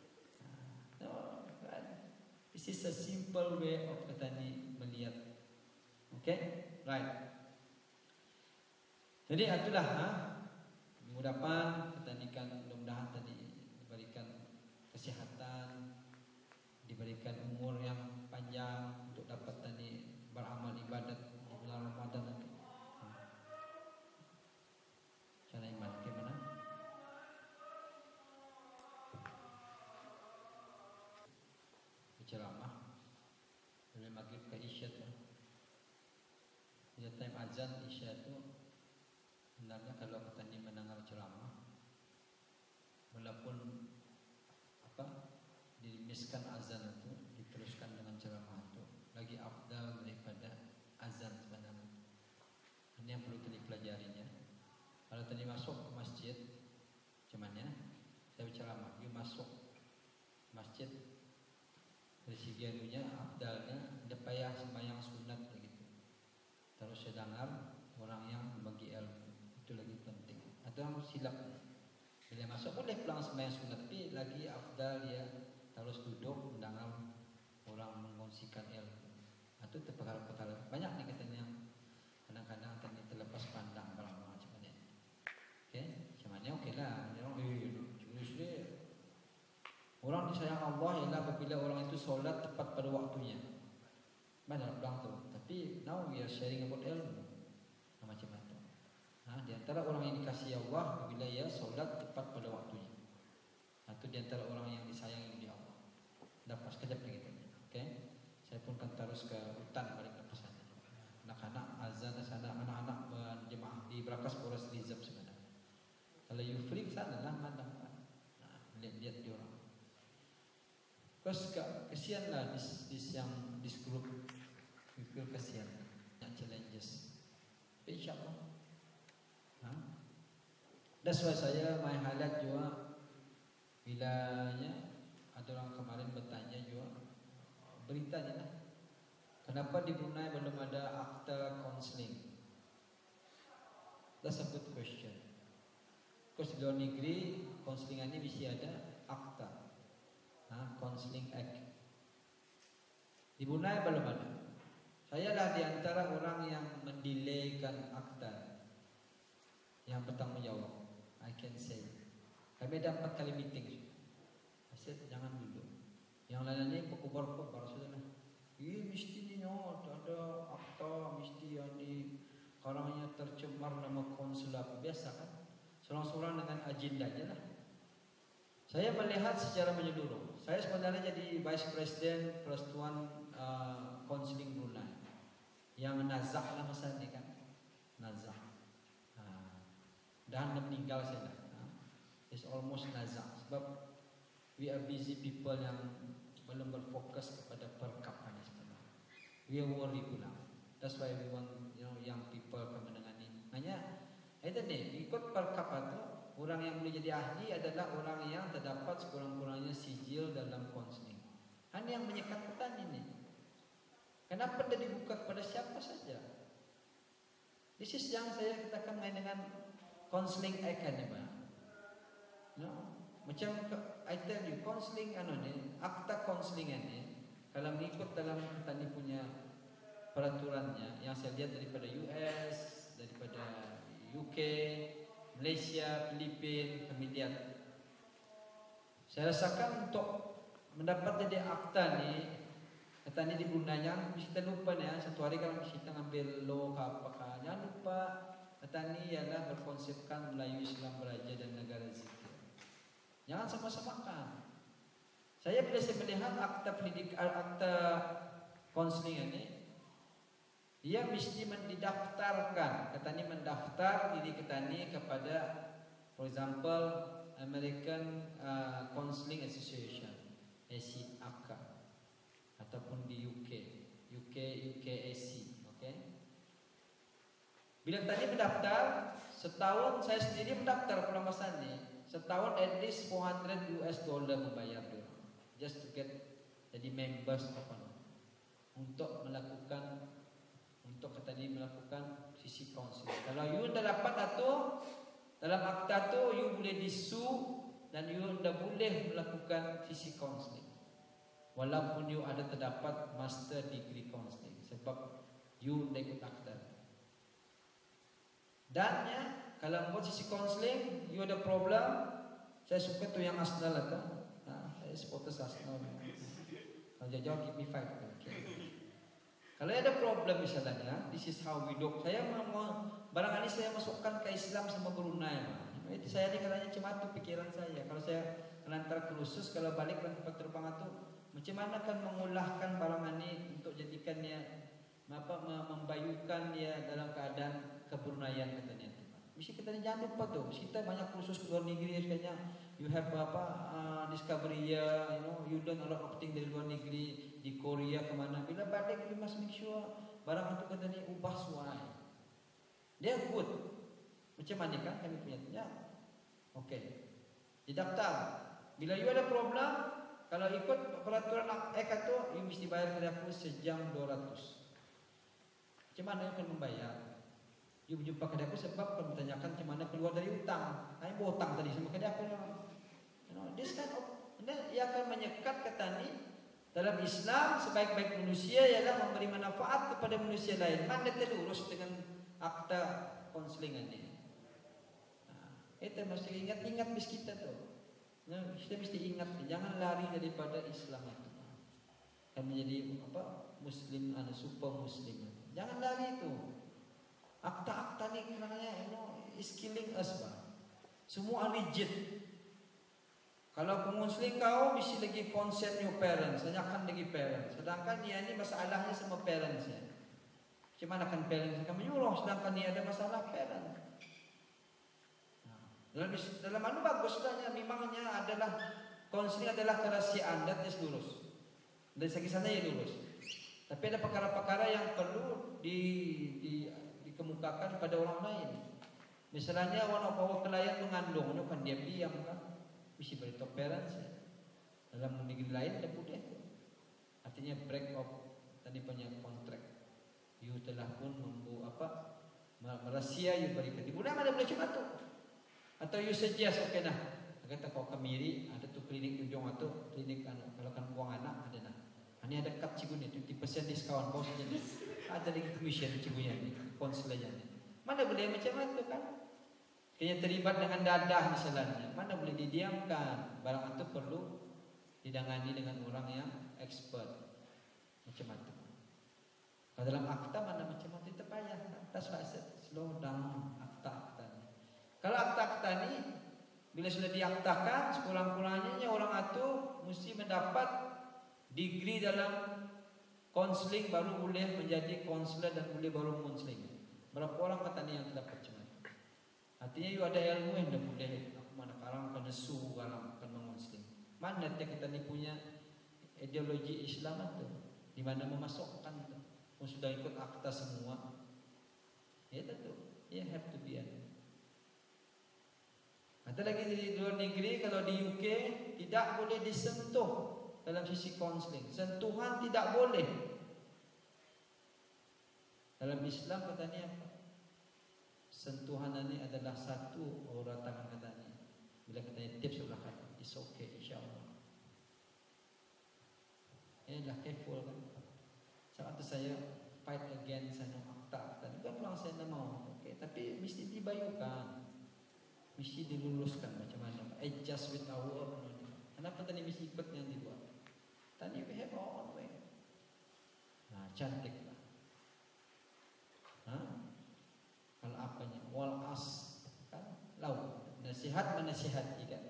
This is a simple way of petani melihat. Okay, right. Jadi itulah minggu depan petanikan mudah-mudahan tadi diberikan kesehatan, diberikan umur yang panjang untuk dapat tadi beramal ibadat di bulan Ramadan nanti. Cara iman bagaimana? Berceramah dari maghrib ke isya tu. Bila time azan isya tu sebenarnya kalau petani mendengar ceramah walaupun dimiskan azan itu diteruskan dengan ceramah itu lagi afdal daripada azan sebenarnya. Ini yang perlu dipelajarinya. Kalau tadi masuk ke masjid cuman ya saya berceramah dia masuk masjid dari segi anunya afdalnya dia payah sembahyang sunat begitu. Terus saya dengar orang yang bagi ilmu itu lagi penting. Atau yang silap bila masuk boleh pulang sembahyang sunat tapi lagi afdal dia terus duduk mendengar orang mengkongsikan ilmu. Itu perkara-perkara banyak nih katanya yang kadang-kadang tadi terlepas pandang kalau macam ni. Okey, macam mana okeylah. Orang disayang Allah ialah apabila orang itu solat tepat pada waktunya. Mana bilang tu. Tapi now we are sharing about ilmu. Macam mana? Di antara orang yang dikasihi Allah apabila ia solat tepat pada waktunya. Itu di antara orang yang disayangi oleh Allah. Dapat sekejap begitu. Okey. Saya pun akan terus ke hutan balik ke sana. Anak-anak azan di sana, anak-anak berjemaah di Brakas Forest Reserve sebenarnya. Kalau you free sana lah mana. Lihat dia orang. Terus kesianlah this group. We feel kesian. Yang challenges. InsyaAllah. That's why saya my highlight juga bilanya ada orang kemarin bertanya juga beritanya lah. Kenapa di Brunei belum ada akta counseling? That's a good question. Because di luar negeri counseling ini mesti ada akta. Counseling Act. Di Brunei belum ada. Saya dah di antara orang yang mendelaykan akta yang bertanggung jawab. I can say. Kami ada 4 kali meeting. Saya jangan dulu. Yang lain ni pekubar-pekubar sudah lah. Mesti ni ada akta, mesti yang di karangnya tercemar nama konsulat. Biasa kan? Seorang-seorang dengan agendanya lah. Saya melihat secara menyeluruh. Saya sebenarnya jadi Vice President Persatuan Counseling Brunei. Yang nazak lah masa ni kan. Nazak. Dan meninggal saya dah. It's almost nazak. Sebab we are busy people yang belum berfokus kepada perkap ini sebenarnya. We we are worry pula. That's why we want young people akan menangani. Hanya itu nih ikut perkap itu orang yang boleh jadi ahli adalah orang yang terdapat sekurang-kurangnya sijil dalam konseling. Hanya yang menyekat petani nih. Kenapa dia dibuka kepada siapa saja? This is yang saya katakan main dengan counseling academy. No, macam I tell you counseling akta counseling ini kalau mengikut dalam petani punya peraturannya yang saya lihat daripada US, daripada UK, Malaysia, Filipina, kami lihat. Saya rasakan untuk mendapat jadi akta ni, kata ni di Brunei jangan kita lupa ni satu hari kalau kita ngambil law apakah jangan lupa kata ni ialah berkonsepkan Melayu Islam beraja dan negara zikir. Jangan sama-samakan. Saya bila saya melihat akta pendidikan, akta konseling ini, dia mesti mendaftarkan, katanya mendaftar diri katanya kepada, for example, American Counseling Association, ACAC, ataupun di UKAC, okay? Bila tadi mendaftar, setahun saya sendiri mendaftar pada masa ini, setahun at least $400 membayar dia, just to get jadi members untuk melakukan. Untuk tadi melakukan sisi konseling. Kalau you dah dapat atau dalam akta tu you boleh disu dan you dah boleh melakukan sisi konseling. Walaupun you ada terdapat master degree konseling sebab you dah ikut akta. Dan ya, kalau buat sisi konseling you ada problem, saya suka tu yang Arsenal atau saya supporter Arsenal. Kalau jauh give me 5. Okay. Kalau ada problem misalnya, this is how we look. Saya mau barangkali saya masukkan ke Islam sama Brunei. Itu saya ni katanya cuma tu pikiran saya. Kalau saya lantar ke khusus, kalau balik ke tempat terbang itu, macam mana akan mengolahkan barang ini untuk jadikannya membayukan dia dalam keadaan kebruneian katanya. Mesti katanya jangan lupa tu. Kita banyak kursus ke luar negeri katanya. You have discovery ya, you learn a lot of things dari luar negeri. Di Korea kemana, bila balik you must make sure barang itu katanya ubah suai. Dia good. Macam mana kan kami punya ya. Okey. Didaftar. Bila you ada problem, kalau ikut peraturan ACAC tu, you mesti bayar kepada aku sejam 200. Macam mana you akan membayar? You berjumpa kepada aku sebab kau bertanyakan macam mana keluar dari hutang. Saya berhutang tadi sama kepada aku. This kind of, ia akan menyekat kata ni. Dalam Islam, sebaik-baik manusia ialah memberi manfaat kepada manusia lain. Mana terurus dengan akta konseling ini. Kita mesti ingat-ingat bis kita tu. Kita mesti ingat, jangan lari daripada Islam itu. Kan menjadi Muslim, super Muslim. Jangan lari itu. Akta-akta ni namanya, is killing us, bah. Semua rigid. Kalau pengunsling kau mesti lagi consent your parents, tanyakan lagi parents. Sedangkan dia ni masalahnya sama parents ya. Macam mana kan parents akan menyuruh sedangkan dia ada masalah parents. Dalam mana bagusnya memangnya adalah konseling adalah kerahasiaan dan dia lurus. Dari segi sana ya lurus. Tapi ada perkara-perkara yang perlu dikemukakan pada orang lain. Misalnya one of our klien mengandung, kan dia diam kan. Mesti beritahu parents ya. Dalam negeri lain dia boleh. Artinya break off tadi punya kontrak. You telah pun merahasia you berikan. Di bulan ada boleh cuma tu. Atau you suggest okay nah. Kata kau Kemiri ada tu klinik ujung atau klinik kalau kan buang anak ada nah. Ini ada kad cikgu ni 50% diskaun bos jadi. Ada lagi commission cikgunya ni, konselnya ni. Mana boleh macam itu kan? Kayaknya terlibat dengan dadah misalnya, mana boleh didiamkan. Barang itu perlu didangani dengan orang yang expert. Macam itu. Kalau dalam akta mana macam itu payah. That's why I said slow down akta-akta ni. Kalau akta-akta ni bila sudah diaktakan, sekurang-kurangnya orang itu mesti mendapat degree dalam konseling baru boleh menjadi konselor dan boleh baru konseling. Berapa orang kata ni yang terdapat macam itu? Artinya you ada ilmu yang dah boleh. Aku mana karang kena su karang kena mengonseling. Mana dia kita ni punya ideologi Islam itu? Di mana memasukkan itu? sudah ikut akta semua, ya tentu, ya have to be ada. Ada lagi di luar negeri, kalau di UK tidak boleh disentuh dalam sisi konseling. Sentuhan tidak boleh. Dalam Islam katanya apa? Sentuhan ini adalah satu orang tangan katanya. Bila katanya tips sebelah kanan, it's okay insyaAllah. Lah careful kan. Saat itu saya fight against akta. Tadi kan pulang saya tidak mau. Okay, tapi mesti dibayukan. Mesti diluluskan macam mana, adjust with our own. Kenapa tadi mesti ikut yang di luar? Tadi we have our own way. Nah, cantik lah. Kalau apanya? Wal as kan? Lau. Nasihat menasihati kan?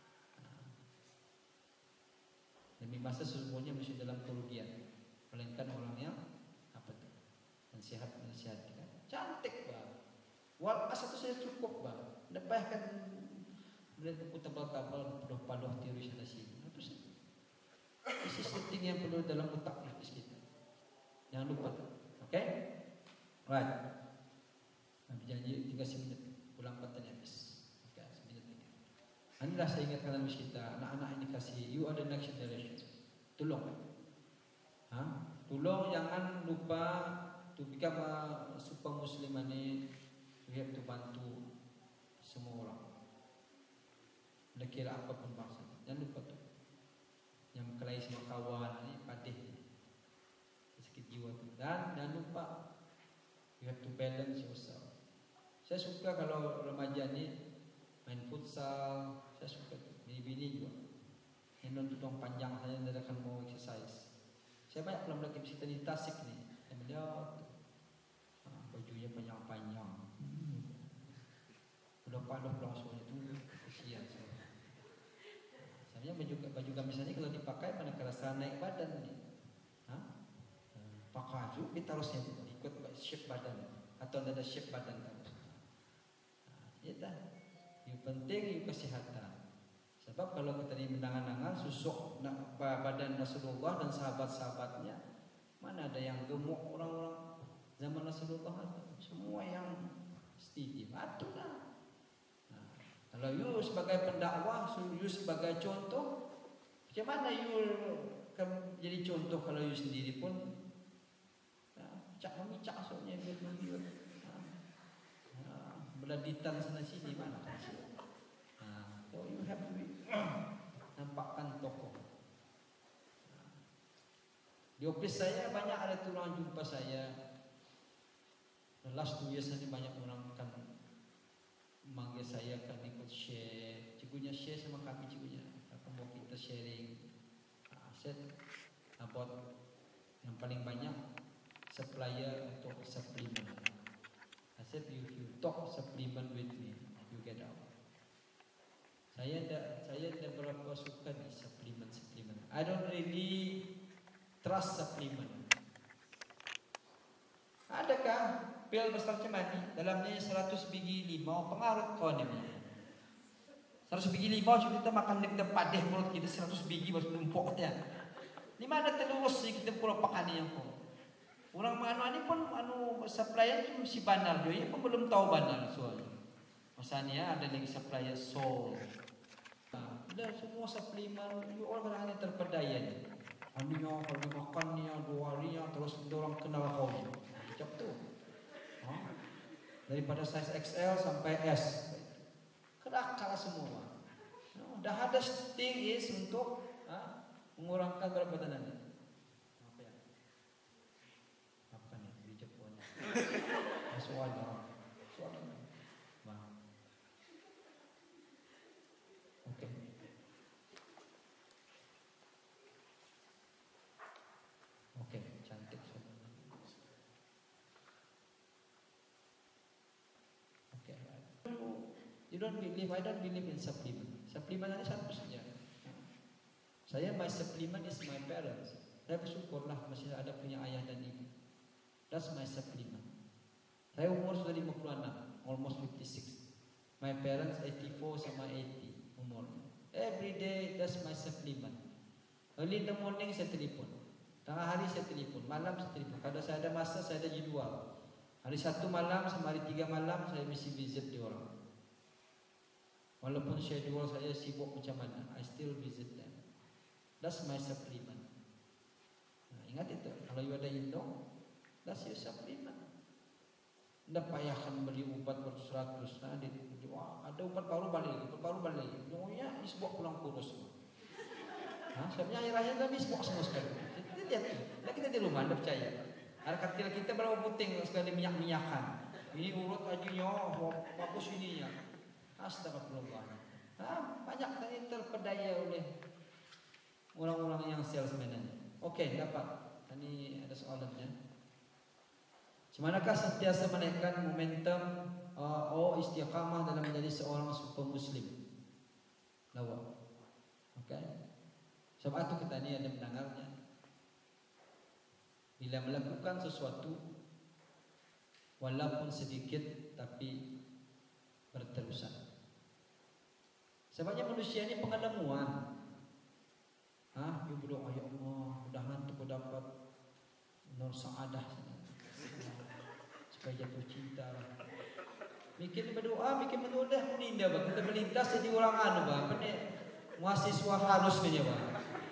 Demi masa sesungguhnya mesti dalam kerugian. Melainkan orang yang apa tu? Nasihat menasihati kan? Cantik bah. Wal as itu saya cukup bah. Lepas kan melihat buku tebal-tebal paluh-paluh teori sana sini. Itu sih. This is the thing yang perlu dalam otak kita. Jangan lupa. Okay? Right. Nabi janji 30 minit. Pulang patahnya habis. Okay, 1 minit ini. Inilah saya ingatkan dalam kita. Anak-anak ini kasih. You are the next generation. Tolong. Tolong jangan lupa to become a super Muslim ini. You have to bantu semua orang. Dah kira apapun bangsa. Jangan lupa tu. Yang berkelahi sama kawan ni padih. Sakit jiwa tu. Dan jangan lupa you have to balance yourself. Saya suka kalau remaja ni main futsal. Saya suka tu. Bini-bini juga. Yang nonton panjang saya dia akan mau exercise. Saya banyak pula lagi cerita di Tasik ni. Saya melihat bajunya panjang-panjang. Udah padah langsungnya tu kesian saya. Sebenarnya baju gamis ini kalau dipakai mana kerasa naik badan ni. Pakai tu kita harusnya ikut shape badan atau ada shape badan terus. Ya dah. Yang penting itu kesehatan. Sebab kalau kita ni menangan-nangan susuk badan Rasulullah dan sahabat-sahabatnya, mana ada yang gemuk orang-orang zaman Rasulullah itu. Semua yang steady. Atulah. Kalau you sebagai pendakwah, you sebagai contoh, macam mana you jadi contoh kalau you sendiri pun cak-memicak soalnya biar beladitan sana sini mana? So you have to nampakkan tokoh. Di office saya banyak ada orang jumpa saya. The last 2 years ini banyak orang akan manggil saya akan ikut share. Cikgunya share sama kami cikgunya. Akan mau kita sharing. Set about yang paling banyak supplier untuk supplement. I said if you talk supplement with me, you get out. Saya tidak berapa suka di supplement. I don't really trust supplement. Adakah pil besar cemani dalamnya 100 biji limau pengaruh kau ni? 100 biji limau cuma kita makan kita padeh mulut kita 100 biji baru numpuk dia. Di mana terus kita pura pakan yang pun. Orang mana ni pun supplier tu si bandar dia pun belum tahu bandar soalnya. Masanya ada lagi supplier soul. Dah semua supplement you orang hanya terpedaya ni. Aninya kalau makannya 2 hari terus orang kenal kau ni. Macam tu. Daripada size XL sampai S. Kerakal semua. Dah ada thing is untuk mengurangkan berat badan anda. Apa ya? Apa ni? Di Jepun. Soalnya. Okey. Okey, cantik sebenarnya. Okay. You don't believe, I don't believe in supplement. Supplement ada satu saja. Saya my supplement is my parents. Saya bersyukurlah masih ada punya ayah dan ibu. That's my supplement. Saya umur sudah 56, almost 56. My parents 84 sama 80 umur. Every day that's my supplement. Early in the morning saya telefon. Tengah hari saya telepon, malam saya telepon. Kalau saya ada masa, saya ada jadwal. Hari 1 malam sama hari 3 malam saya mesti visit dia orang. Walaupun schedule saya sibuk macam mana, I still visit them. That's my supplement. Nah, ingat itu, kalau you ada Indo, that's your supplement. Tidak payahkan beli obat beratus-ratus. Nah, ada obat baru balik, Nyonya isbok pulang kurus. Nah, sebenarnya akhir-akhir tadi isbok semua sekali. Kita lihat, nah, kita di rumah, anda percaya. Air katil kita berapa puting sekali minyak-minyakan. Ini urut ajinya, bagus ininya. Astagfirullah. Nah, banyak tadi terpedaya oleh orang-orang yang salesman. Oke, dapat. Ini ada soalannya. Semanakah sentiasa menaikkan momentum istiqamah dalam menjadi seorang super muslim? Lawa. Oke. Sebab itu kita ini ada mendengarnya. Bila melakukan sesuatu walaupun sedikit tapi berterusan. Sebabnya manusia ini pengalaman. You berdoa, ya Allah, mudah-mudahan aku dapat nur saadah supaya jatuh cinta. Mikir berdoa, mikir menoleh, menindak. Kita melintas jadi orang apa ni? Mahasiswa harus punya bang.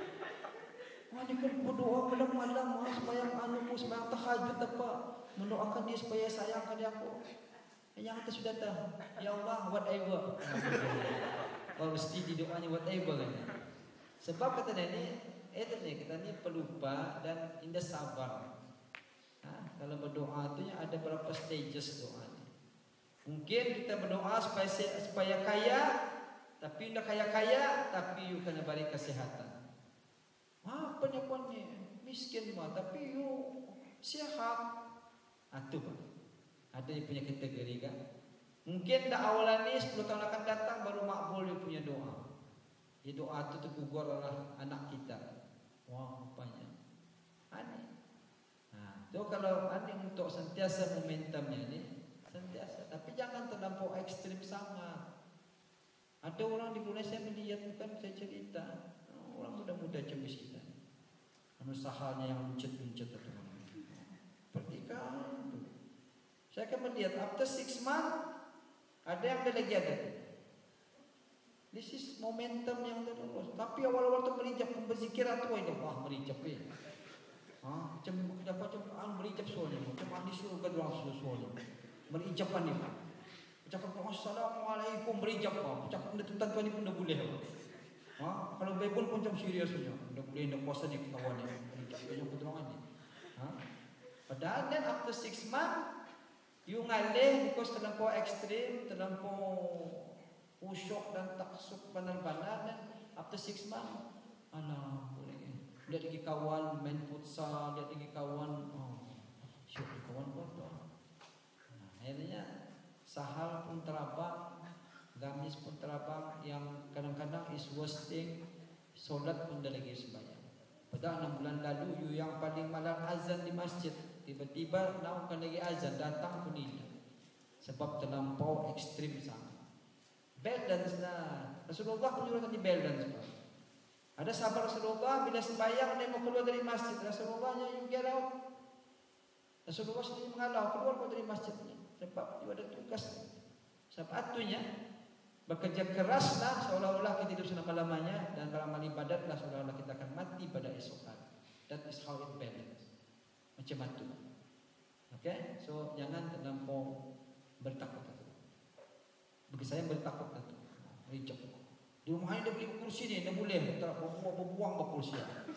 Ini kan berdoa malam-malam, supaya supaya tahajud apa, mendoakan dia supaya sayang pada aku. Yang kita sudah tahu, ya Allah, whatever. Kalau mesti di doanya whatever kan. Sebab kata ini, kita ni pelupa dan indah sabar. Kalau berdoa tu ada berapa stages doa ni. Mungkin kita berdoa supaya kaya, tapi indah kaya-kaya, tapi you kena beri kesihatan. Penyakuannya miskin mah, tapi you sihat. Itu ada yang punya kategori kan. Mungkin dah awalan ni 10 tahun akan datang baru makbul dia punya doa. Dia doa tu tergugur oleh anak kita. Wah, rupanya. Aneh. So kalau aneh untuk sentiasa momentumnya ni, sentiasa. Tapi jangan terlampau ekstrim sangat. Ada orang di Indonesia melihat, bukan saya cerita, orang muda-muda cembisitan. Usahanya yang luncet-luncet atau pernikahan. Saya akan melihat after 6 months ada yang lagi ada. This is momentum yang terus. Tapi awal-awal tu merijap berzikiran tu ini, wah merijap macam merijap soalnya, macam ahli syurga doang soalnya. Merijapan ni. Ucapkan Assalamualaikum merijap ucapkan tuan tuan ni pun dah boleh. Kalau Bible pun macam seriusnya, dah boleh dah puasa ni kawan ni. Merijap yang pertolongan ni. Padahal then after 6 months you ngalih because terlampau ekstrim, terlampau usyuk dan taksub bandar-bandar, dan after 6 months alah boleh lihat lagi kawan main futsal, lihat lagi kawan syuk kawan bodoh. Akhirnya sahal pun terabang, gamis pun terabang, yang kadang-kadang is worst thing, solat pun dah lagi sembahyang. Padahal 6 bulan lalu you yang paling malam azan di masjid, tiba-tiba nak lagi azan datang pun tidak. Sebab terlampau ekstrim sangat. Balance lah. Rasulullah pun menyuruh tadi balance. Ada sahabat Rasulullah bila sembahyang dia mau keluar dari masjid, Rasulullahnya you get out. Rasulullah sendiri mengalau keluar dari masjidnya. Sebab dia ada tugas. Sebab atunya bekerja keraslah seolah-olah kita hidup selama-lamanya, dan beramal ibadatlah seolah-olah kita akan mati pada esok hari. That is how it balance. Macam itu. Okay? So jangan terlampau bertakut. Bagi saya bertakut itu. Rijak. Di rumah ini dia beli kursi ni, dia boleh berbuang kursi.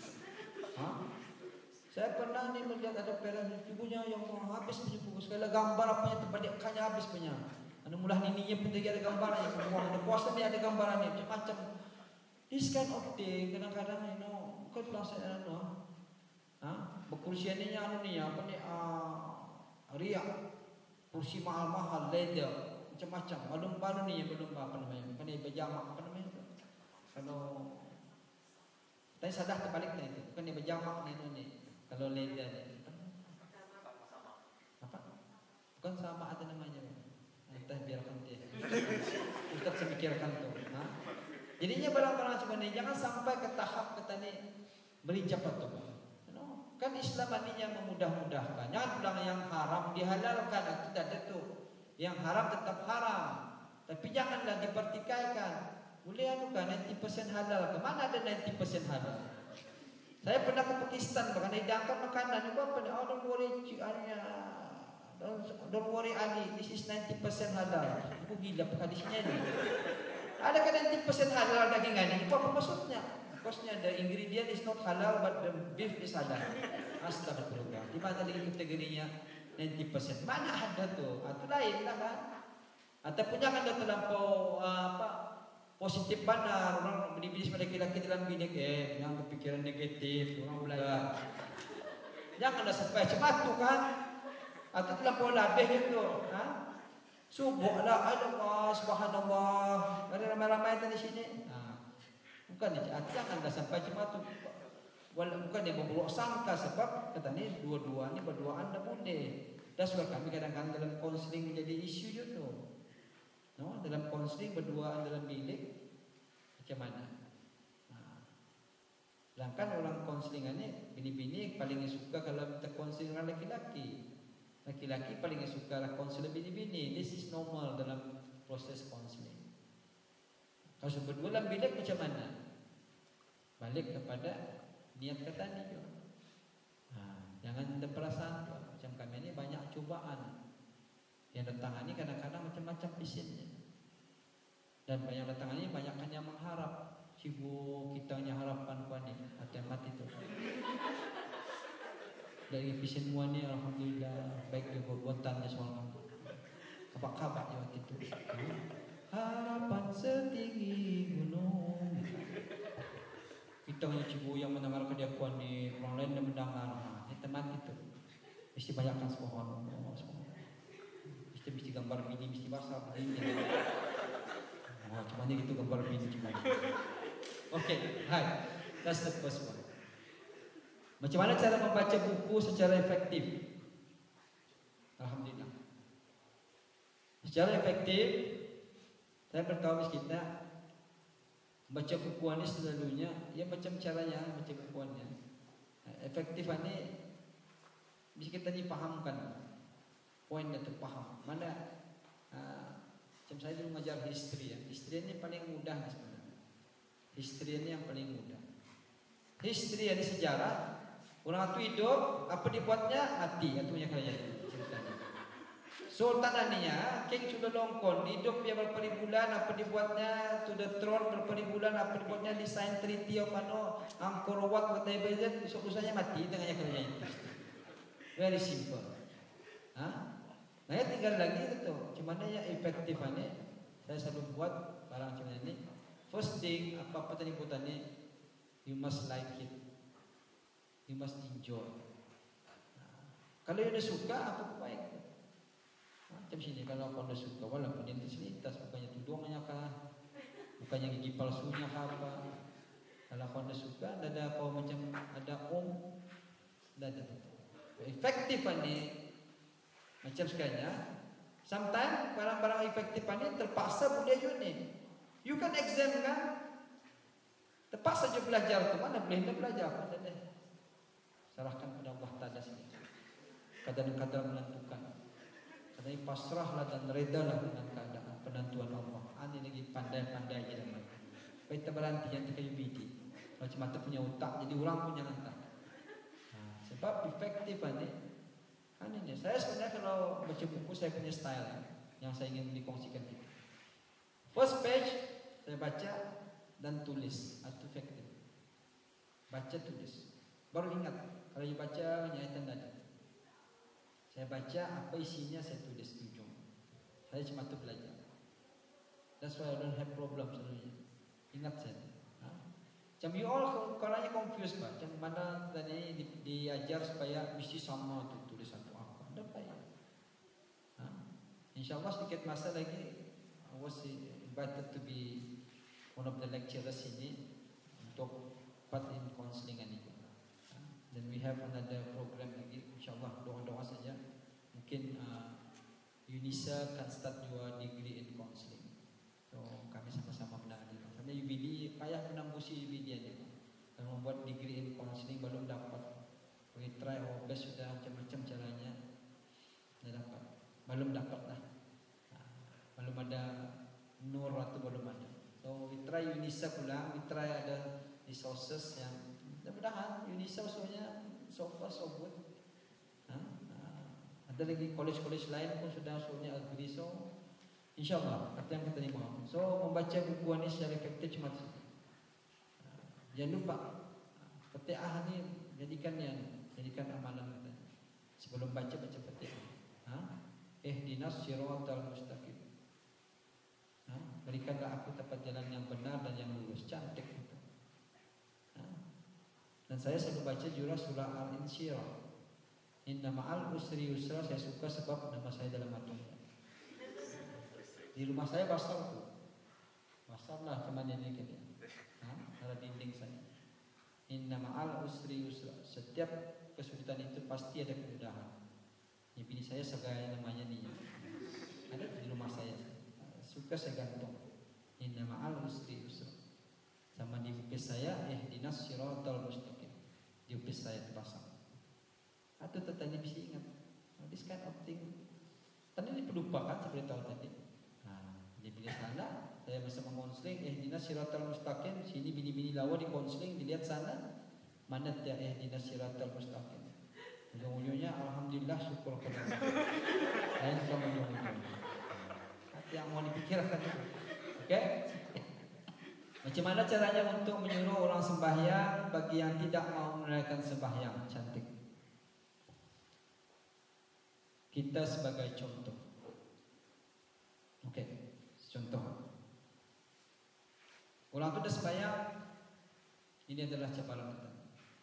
Saya pernah ni melihat ada parent ibunya yang habis punya buku, segala gambar apanya terbadikannya habis punya. Ada mulah nininya pun ada gambarannya, berbuang. Ada puasa ni ada gambarannya, macam-macam. This kind of thing kadang-kadang bukan pulang saya berkursi ni apa ni riak, kursi mahal-mahal, leather, macam-macam. Belum baru ni belum apa namanya, bukan ni berjamak apa namanya. Kalau tadi sadah terbaliknya itu, bukan ni berjamak ni. Kalau leather ni apa? Bukan sama ada namanya. Entah biarkan dia. Ustaz semikirkan tu. Jadinya barang-barang macam ni jangan sampai ke tahap kita ni berijab tu. Kan Islam artinya memudah-mudahkan. Jangan bilang yang haram dihalalkan, tidak ada tuh. Yang haram tetap haram. Tapi janganlah dipertikaikan. Boleh anukan 90% halal. Kemana ada 90% halal? Saya pernah ke Pakistan, bahkan hidangkan makanan itu apa? Oh, don't worry Ali, this is 90% halal. Ibu gila hadisnya ini. Adakah 90% halal dagingan ini? Itu apa maksudnya? Maksudnya the ingredient is not halal but the beef is halal. Astagfirullah. Di mana lagi kategorinya 90%? Mana ada tuh? Itu lain lah kan? Ataupun jangan ada terlampau positif benar. Orang beli-beli sama laki-laki dalam bilik, yang berpikiran negatif, orang belajar. Jangan ada sampai cepat tuh kan? Atau terlampau labih gitu. Subhanallah, Allah, subhanallah. Ada ramai-ramai di sini. Bukan jangan sampai cuma tu. Bukan dia memburuk sangka sebab kata ni dua-dua ni berduaan dah boleh. Dan sebab kami kadang-kadang dalam konseling menjadi isu juga. No, dalam konseling berduaan dalam bilik macam mana? Sedangkan orang konseling ni bini-bini paling suka kalau minta konseling orang laki-laki. Laki-laki paling suka lah konseling bini-bini. This is normal dalam proses konseling. Kalau berdua dalam bilik macam mana? Balik kepada niat kata ni juga. Jangan ada perasaan tu. Macam kami ni banyak cubaan. Yang datang ni kadang-kadang macam-macam isinnya. Dan yang datang ni banyakkan yang mengharap. Cibu kita hanya harapan kuan ni. Hati-hati tu. Dari pisin mua ni alhamdulillah baik dia berbuatannya soal kapak-kapak dia waktu itu. Harapan setinggi gunung. Kita punya cibu yang mendengar kediakuan ni, orang lain yang mendengar. Ini teman itu. Mesti banyakkan sepohon. Mesti gambar bini, mesti basah begini. Cuma ni gitu gambar bini cuma. Okay, hai. That's the first one. Macam mana cara membaca buku secara efektif? Alhamdulillah. Secara efektif, saya bertahu kita baca bukuan ini selalunya ya macam caranya baca bukuannya. Efektif ini bisa kita dipahamkan. Poinnya terpaham. Mana macam saya dulu mengajar history ya. History ini paling mudah sebenarnya. History ini yang paling mudah. History ini sejarah. Orang itu hidup, apa dibuatnya? Mati. Itu punya kalian ceritanya. Sultan aninya, King Chulalongkorn, hidup dia berapa bulan, apa dibuatnya? To the throne berapa bulan, apa dibuatnya? Design treaty of Angkor Wat, whatever it is, usahanya mati. Tengahnya kalian itu. Very simple. Nah ya tinggal lagi itu. Cumanya ya efektif ini. Saya selalu buat barang macam ini. First thing, apa-apa tadi buatannya, you must like it. You must enjoy. Kalau you dah suka, apa baik? Macam sini kalau kau dah suka, walaupun identitas bukannya tudungnya kah, bukannya gigi palsunya kah apa. Kalau kau dah suka, ada apa macam ada ada. Efektif ni macam sekalinya. Sometimes barang-barang efektif ni terpaksa boleh you ni. You kan exam kan? Terpaksa je belajar tu mana boleh dah belajar apa dah. Serahkan pada Allah Ta'ala sendiri. Kadang-kadang menentukan. Kadang pasrahlah dan redalah dengan keadaan penentuan Allah. Ini lagi pandai-pandai je dalam. Kita berhenti yang kayu bidi. Macam mata punya otak, jadi orang punya nanti. Sebab efektif ini. Ini saya sebenarnya kalau baca buku saya punya style yang saya ingin dikongsikan kita. First page saya baca dan tulis atau efektif. Baca tulis. Baru ingat. Kalau you baca nyaitan tadi. Saya baca apa isinya saya tulis di ujung. Saya cuma tu belajar. That's why I don't have problem selalunya. Ingat saya. Macam you all kalau confused pak. Macam mana tadi diajar supaya mesti sama tu tulis satu apa. Ada payah. InsyaAllah sedikit masa lagi I was invited to be one of the lecturers ini untuk part in counseling ini. Dan we have another program lagi, insyaAllah doa-doa saja. Mungkin Yunisa can start your degree in counseling. So kami sama-sama menangani. Karena UBD payah menambusi UBD aja. Kalau membuat degree in counseling belum dapat. We try our best, sudah macam-macam caranya, tidak dapat. Belum dapat lah. Belum ada nur atau belum ada. So we try UNISA pulang, we try ada resources yang mudah-mudahan UNISA usulnya so far so good. Ada lagi college-college lain pun sudah usulnya agree, so InsyaAllah kata yang kita terima. So membaca buku ini secara efektif cuma jangan lupa Fatihah ni jadikan amalan kita. Sebelum baca Fatihah. Ihdinas siratal mustaqim. Berikanlah aku tepat jalan yang benar dan yang lurus. Cantik itu. Dan saya selalu baca juga surah Al-Insyirah. Inna ma'al usri yusra. Saya suka sebab nama saya dalam hatinya. Di rumah saya basar tuh. Basar lah teman ini kini. Ada dinding saya. Inna ma'al usri yusra. Setiap kesulitan itu pasti ada kemudahan. Ini bini saya sebagai namanya nih. Ada di rumah saya. Suka saya gantung. Inna ma'al usri yusra. Sama di upis saya, ihdinas siratal mustaqim. Di upis saya terpasang. Atau tetanya bisa ingat. This kind of thing. Tadi diperlupakan seperti tahun tadi. Di pilih sana, saya bersama konseling, ihdinas siratal mustaqim. Sini bini-bini lawa di konseling, dilihat sana. Mana dia ihdinas siratal mustaqim. Ujung-ujungnya alhamdulillah syukur kepada Allah. Lain sama ujung-ujungnya. Yang mau dipikirkan itu. Oke? Macam mana caranya untuk menyuruh orang sembahyang bagi yang tidak mau menunaikan sembahyang? Cantik. Kita sebagai contoh. Oke, contoh. Orang itu dah sembahyang. Ini adalah cabaran kita.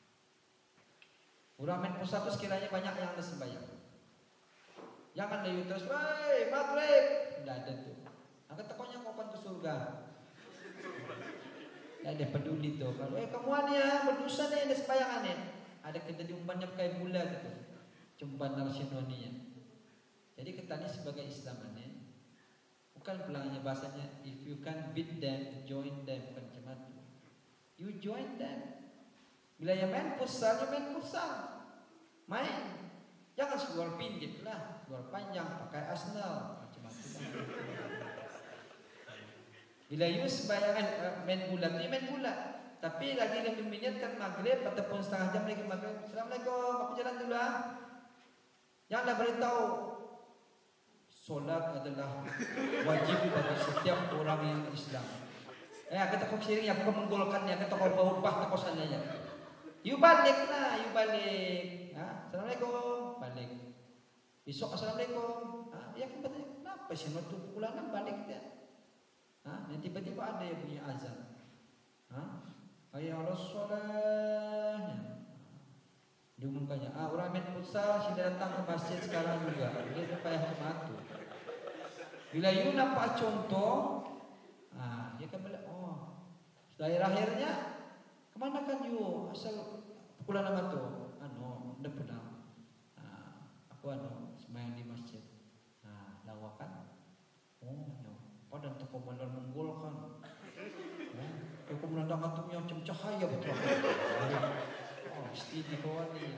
Orang main pusat itu sekiranya banyak yang dah sembahyang. Jangan dia terus, "Woi, maghrib." Tidak ada tuh. Angkat tokonya kapan ke surga. Tidak ada peduli tuh. Kalau kamu ya berdosa nih, ada sembayangan nih. Ada kita diumpannya pakai gula gitu. Cumpan narsinoninya. Jadi kita ini sebagai Islam ini bukan pulangnya bahasanya, if you can beat them, join them, bukan macam itu. You join them. Bila yang main futsal, you main futsal. Main. Jangan keluar pinggir lah, keluar panjang, pakai Arsenal, macam-macam. Bila you sembayangan main bulat, ni main bulat. Tapi lagi lebih meniatkan maghrib ataupun setengah jam lagi maghrib. Assalamualaikum, aku jalan dulu lah. Janganlah beritahu solat adalah wajib bagi setiap orang yang Islam. Kita kau sering, aku menggolkannya, kita kau berubah ke kosannya. You balik lah, you balik. Assalamualaikum, balik. Besok assalamualaikum. Ya aku bertanya, kenapa sih waktu pukulan balik dia? Nanti tiba-tiba ada yang punya azan. Hayya 'alas shalah. Diumumkannya, orang main futsal sudah datang ke masjid sekarang juga. Dia payah kematu. Bila you nampak contoh, dia akan bilang, oh, akhir-akhirnya kemana kan you asal pukulan nama tu? Dah pernah. Aku sembahyang di masjid. Lawakan. Padahal toko benar menggolkan. Aku menandang antumnya macam cahaya betul. Mesti dibawa ni.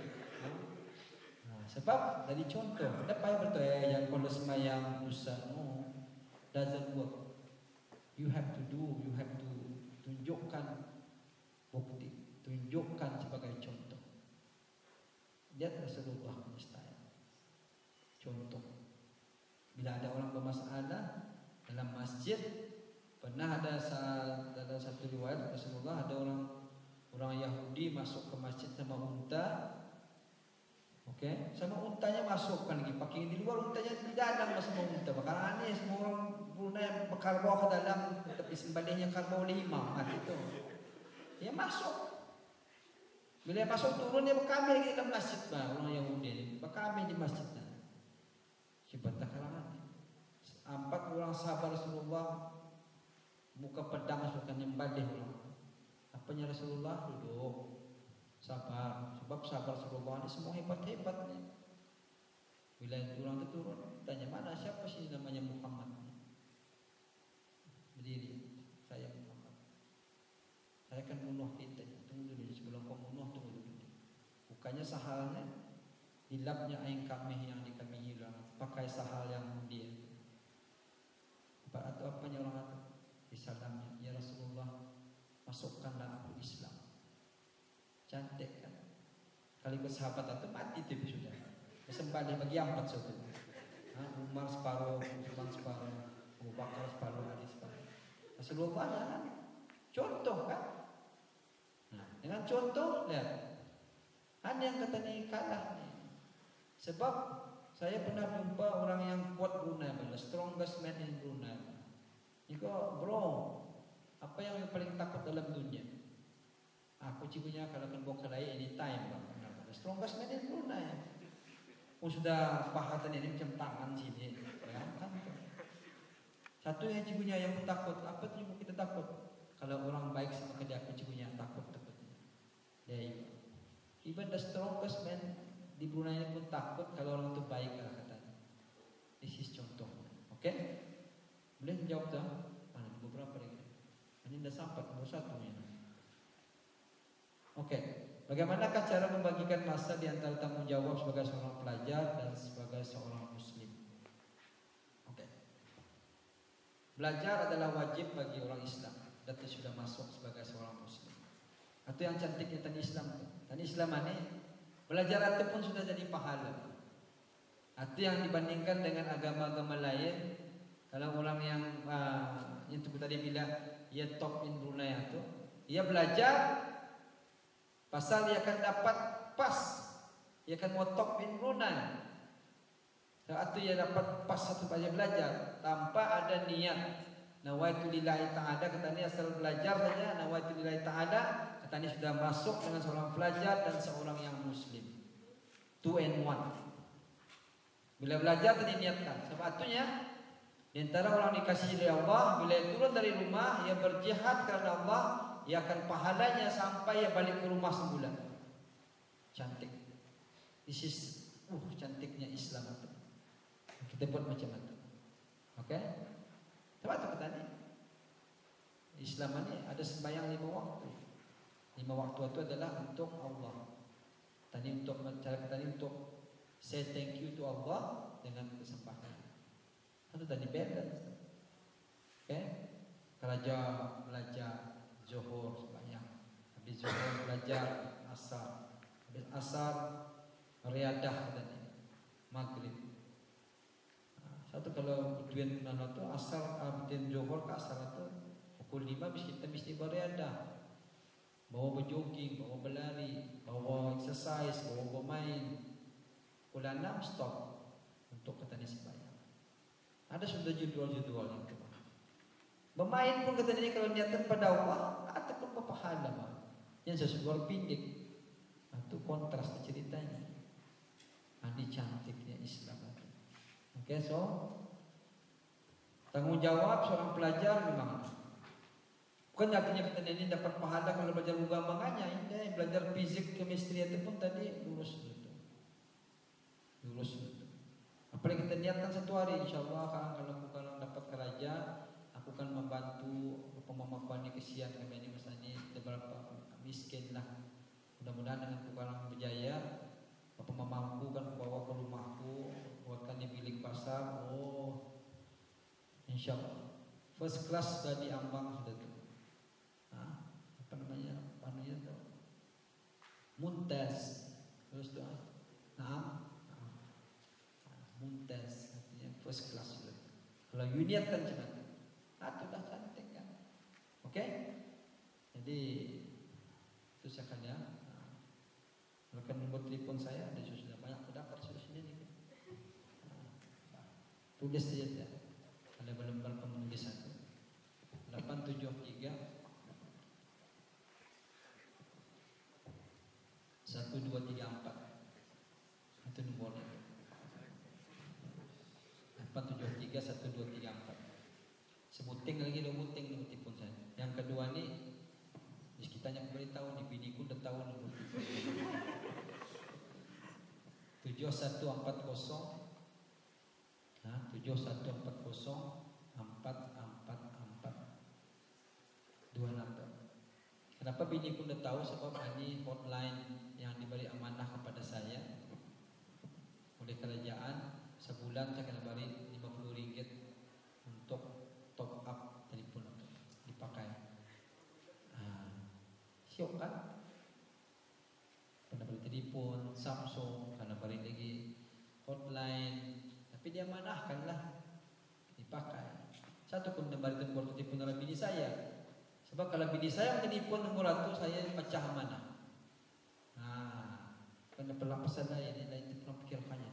Sebab dari contoh, ada payah betul yang kalau sembahyang dosa, doesn't work. You have to tunjukkan bukti, tunjukkan sebagai contoh. Lihat Rasulullah mustahil. Contoh. Bila ada orang bermasalah dalam masjid, pernah ada dalam satu riwayat Rasulullah ada orang Yahudi masuk ke masjid sama unta. Oke, sama untanya masuk kan lagi pakai di luar, untanya di dalam sama unta. Bakal aneh semua orang Brunei bakal bawa ke dalam, tapi sembelihnya kalau oleh imam itu. Dia masuk. Bila masuk turun dia berkami lagi dalam masjid orang Yahudi ini. Berkami di masjid. Cepat kalangan. 4 orang sahabat Rasulullah buka pedang suka nyembelih orang. Apanya Rasulullah duduk. Sabar, sebab sabar Rasulullah ini semua hebat-hebat nih. Bila orang itu turun, tanya mana siapa sih namanya Muhammad? Berdiri, saya Muhammad. Saya akan bunuh kita. Tunggu dulu sebelum kau bunuh, tunggu dulu. Bukannya sahalnya dilapnya aing kami yang di kami hilang, pakai sahal yang dia. Atau apanya orang itu? Disalamnya, ya Rasulullah, masukkanlah aku Islam. Cantik kan? Kali bersahabat itu mati tu sudah. Sembah bagi 4 sudah. Umar separuh, Utsman separuh, Abu Bakar separuh, Ali separuh. Rasulullah jangan. Contoh kan? Nah, dengan contoh lihat. Ada yang katanya kalah nih. Sebab saya pernah jumpa orang yang kuat Brunei, the strongest man in Brunei. Jika bro, apa yang paling takut dalam dunia? Aku cikunya kalau kan bawa kedai anytime bang. The strongest man in Brunei. Sudah pahatan ini macam tangan sini, ya kan? Satu yang cikunya yang takut, apa tu yang kita takut? Kalau orang baik sama kerja aku cikunya takutnya. Dia even the strongest man di Brunei pun takut kalau orang itu baik lah katanya. This is contoh. Oke? Boleh menjawab tak? Mana beberapa lagi? Ini dah sampai nomor 1 ni. Oke. Bagaimanakah cara membagikan masa di antara tanggung jawab sebagai seorang pelajar dan sebagai seorang muslim? Oke. Belajar adalah wajib bagi orang Islam dan sudah masuk sebagai seorang muslim. Itu yang cantiknya tani Islam. Tani Islam ini belajar itu pun sudah jadi pahala. Itu yang dibandingkan dengan agama-agama lain. Kalau orang yang itu tadi bilang ia top in Brunei itu, ia belajar pasal dia akan dapat pas, dia akan mau top in Brunei. Saat itu ia dapat pas satu saja belajar tanpa ada niat. Nawaitu lillahi ta'ala, katanya asal belajar saja. Nawaitu lillahi ta'ala, katanya sudah masuk dengan seorang pelajar dan seorang yang muslim. 2 in 1. Bila belajar tadi niatkan. Sebabnya di antara orang dikasihi oleh Allah, bila turun dari rumah, ia berjihad karena Allah, ia akan pahalanya sampai ia balik ke rumah sebulan. Cantik. This is cantiknya Islam itu. Kita buat macam itu. Oke? Sebab itu tadi Islam ini ada sembahyang 5 waktu. 5 waktu itu adalah untuk Allah. Tadi untuk cara tadi untuk say thank you to Allah dengan kesembahan. Itu tadi balance. Oke? Belajar Zuhur sembahyang. Habis Zuhur belajar Asar. Habis Asar riadah tadi. Maghrib. Satu kalau tujuan nana tu Asar abdin Zuhur ke Asar itu pukul 5 kita mesti beriadah. Bawa berjogging, bawa berlari, bawa exercise, bawa bermain. Pukul 6 stop untuk petani sembahyang. Ada sudah judul-judul yang itu. Bermain pun kata dia kalau niatan pada Allah, ataupun berpahala. Yang sesuatu pindik. Itu kontras ceritanya. Ini cantiknya Islam. Oke, so tanggung jawab seorang pelajar memang. Bukan artinya kita ini dapat pahala kalau belajar agama, makanya ini belajar fisik, chemistry itu pun tadi lulus gitu. Apalagi kita niatkan satu hari, insyaallah kalau dapat kerja, aku akan membantu pemampuannya kesian kami ini misalnya beberapa miskin lah. Mudah-mudahan dengan pukaran berjaya, apa mampu kan bawa ke rumahku, buatkan di bilik pasar. Insyaallah first class sudah diambang sudah tu. Apa namanya? Tu? Mumtaz. Terus tu. Mumtaz artinya first class sudah. Kalau unit kan macam tu. Itu dah cantik kan. Okey? Jadi itu sekalian. Kalau nombor telefon saya ada sudah banyak terdapat sudah sini. Tulis saja. Ada lembar penulisan 873 1234. Itu nomornya. 873 1234. Sebuting lagi nomor telefon saya. Yang kedua ni sekitarnya beritahu di biniku dah tahu nomor telefon. 7140 444 2 number. Kenapa Kenapa bini pun dah tahu sebab ini hotline yang diberi amanah kepada saya oleh kerajaan. Sebulan saya kena beri RM50 untuk top up telefon dipakai. Syok kan? Kena beri telefon Samsung, kena beri lagi hotline, tapi dia manahkanlah dipakai. Satu pun kena beri nomor telefon oleh bini saya. Sebab kalau bini saya menelpon nomor itu, saya pecah amanah. Kena perlapasan saya ini lain pernah pikirkannya.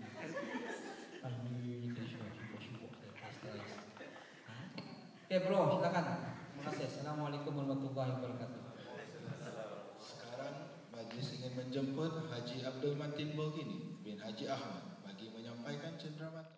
Oke bro, silakan. Terima kasih. Assalamualaikum warahmatullahi wabarakatuh. Sekarang majlis ingin menjemput Haji Abdul Matin Bolgini bin Haji Ahmad bagi menyampaikan cenderamata.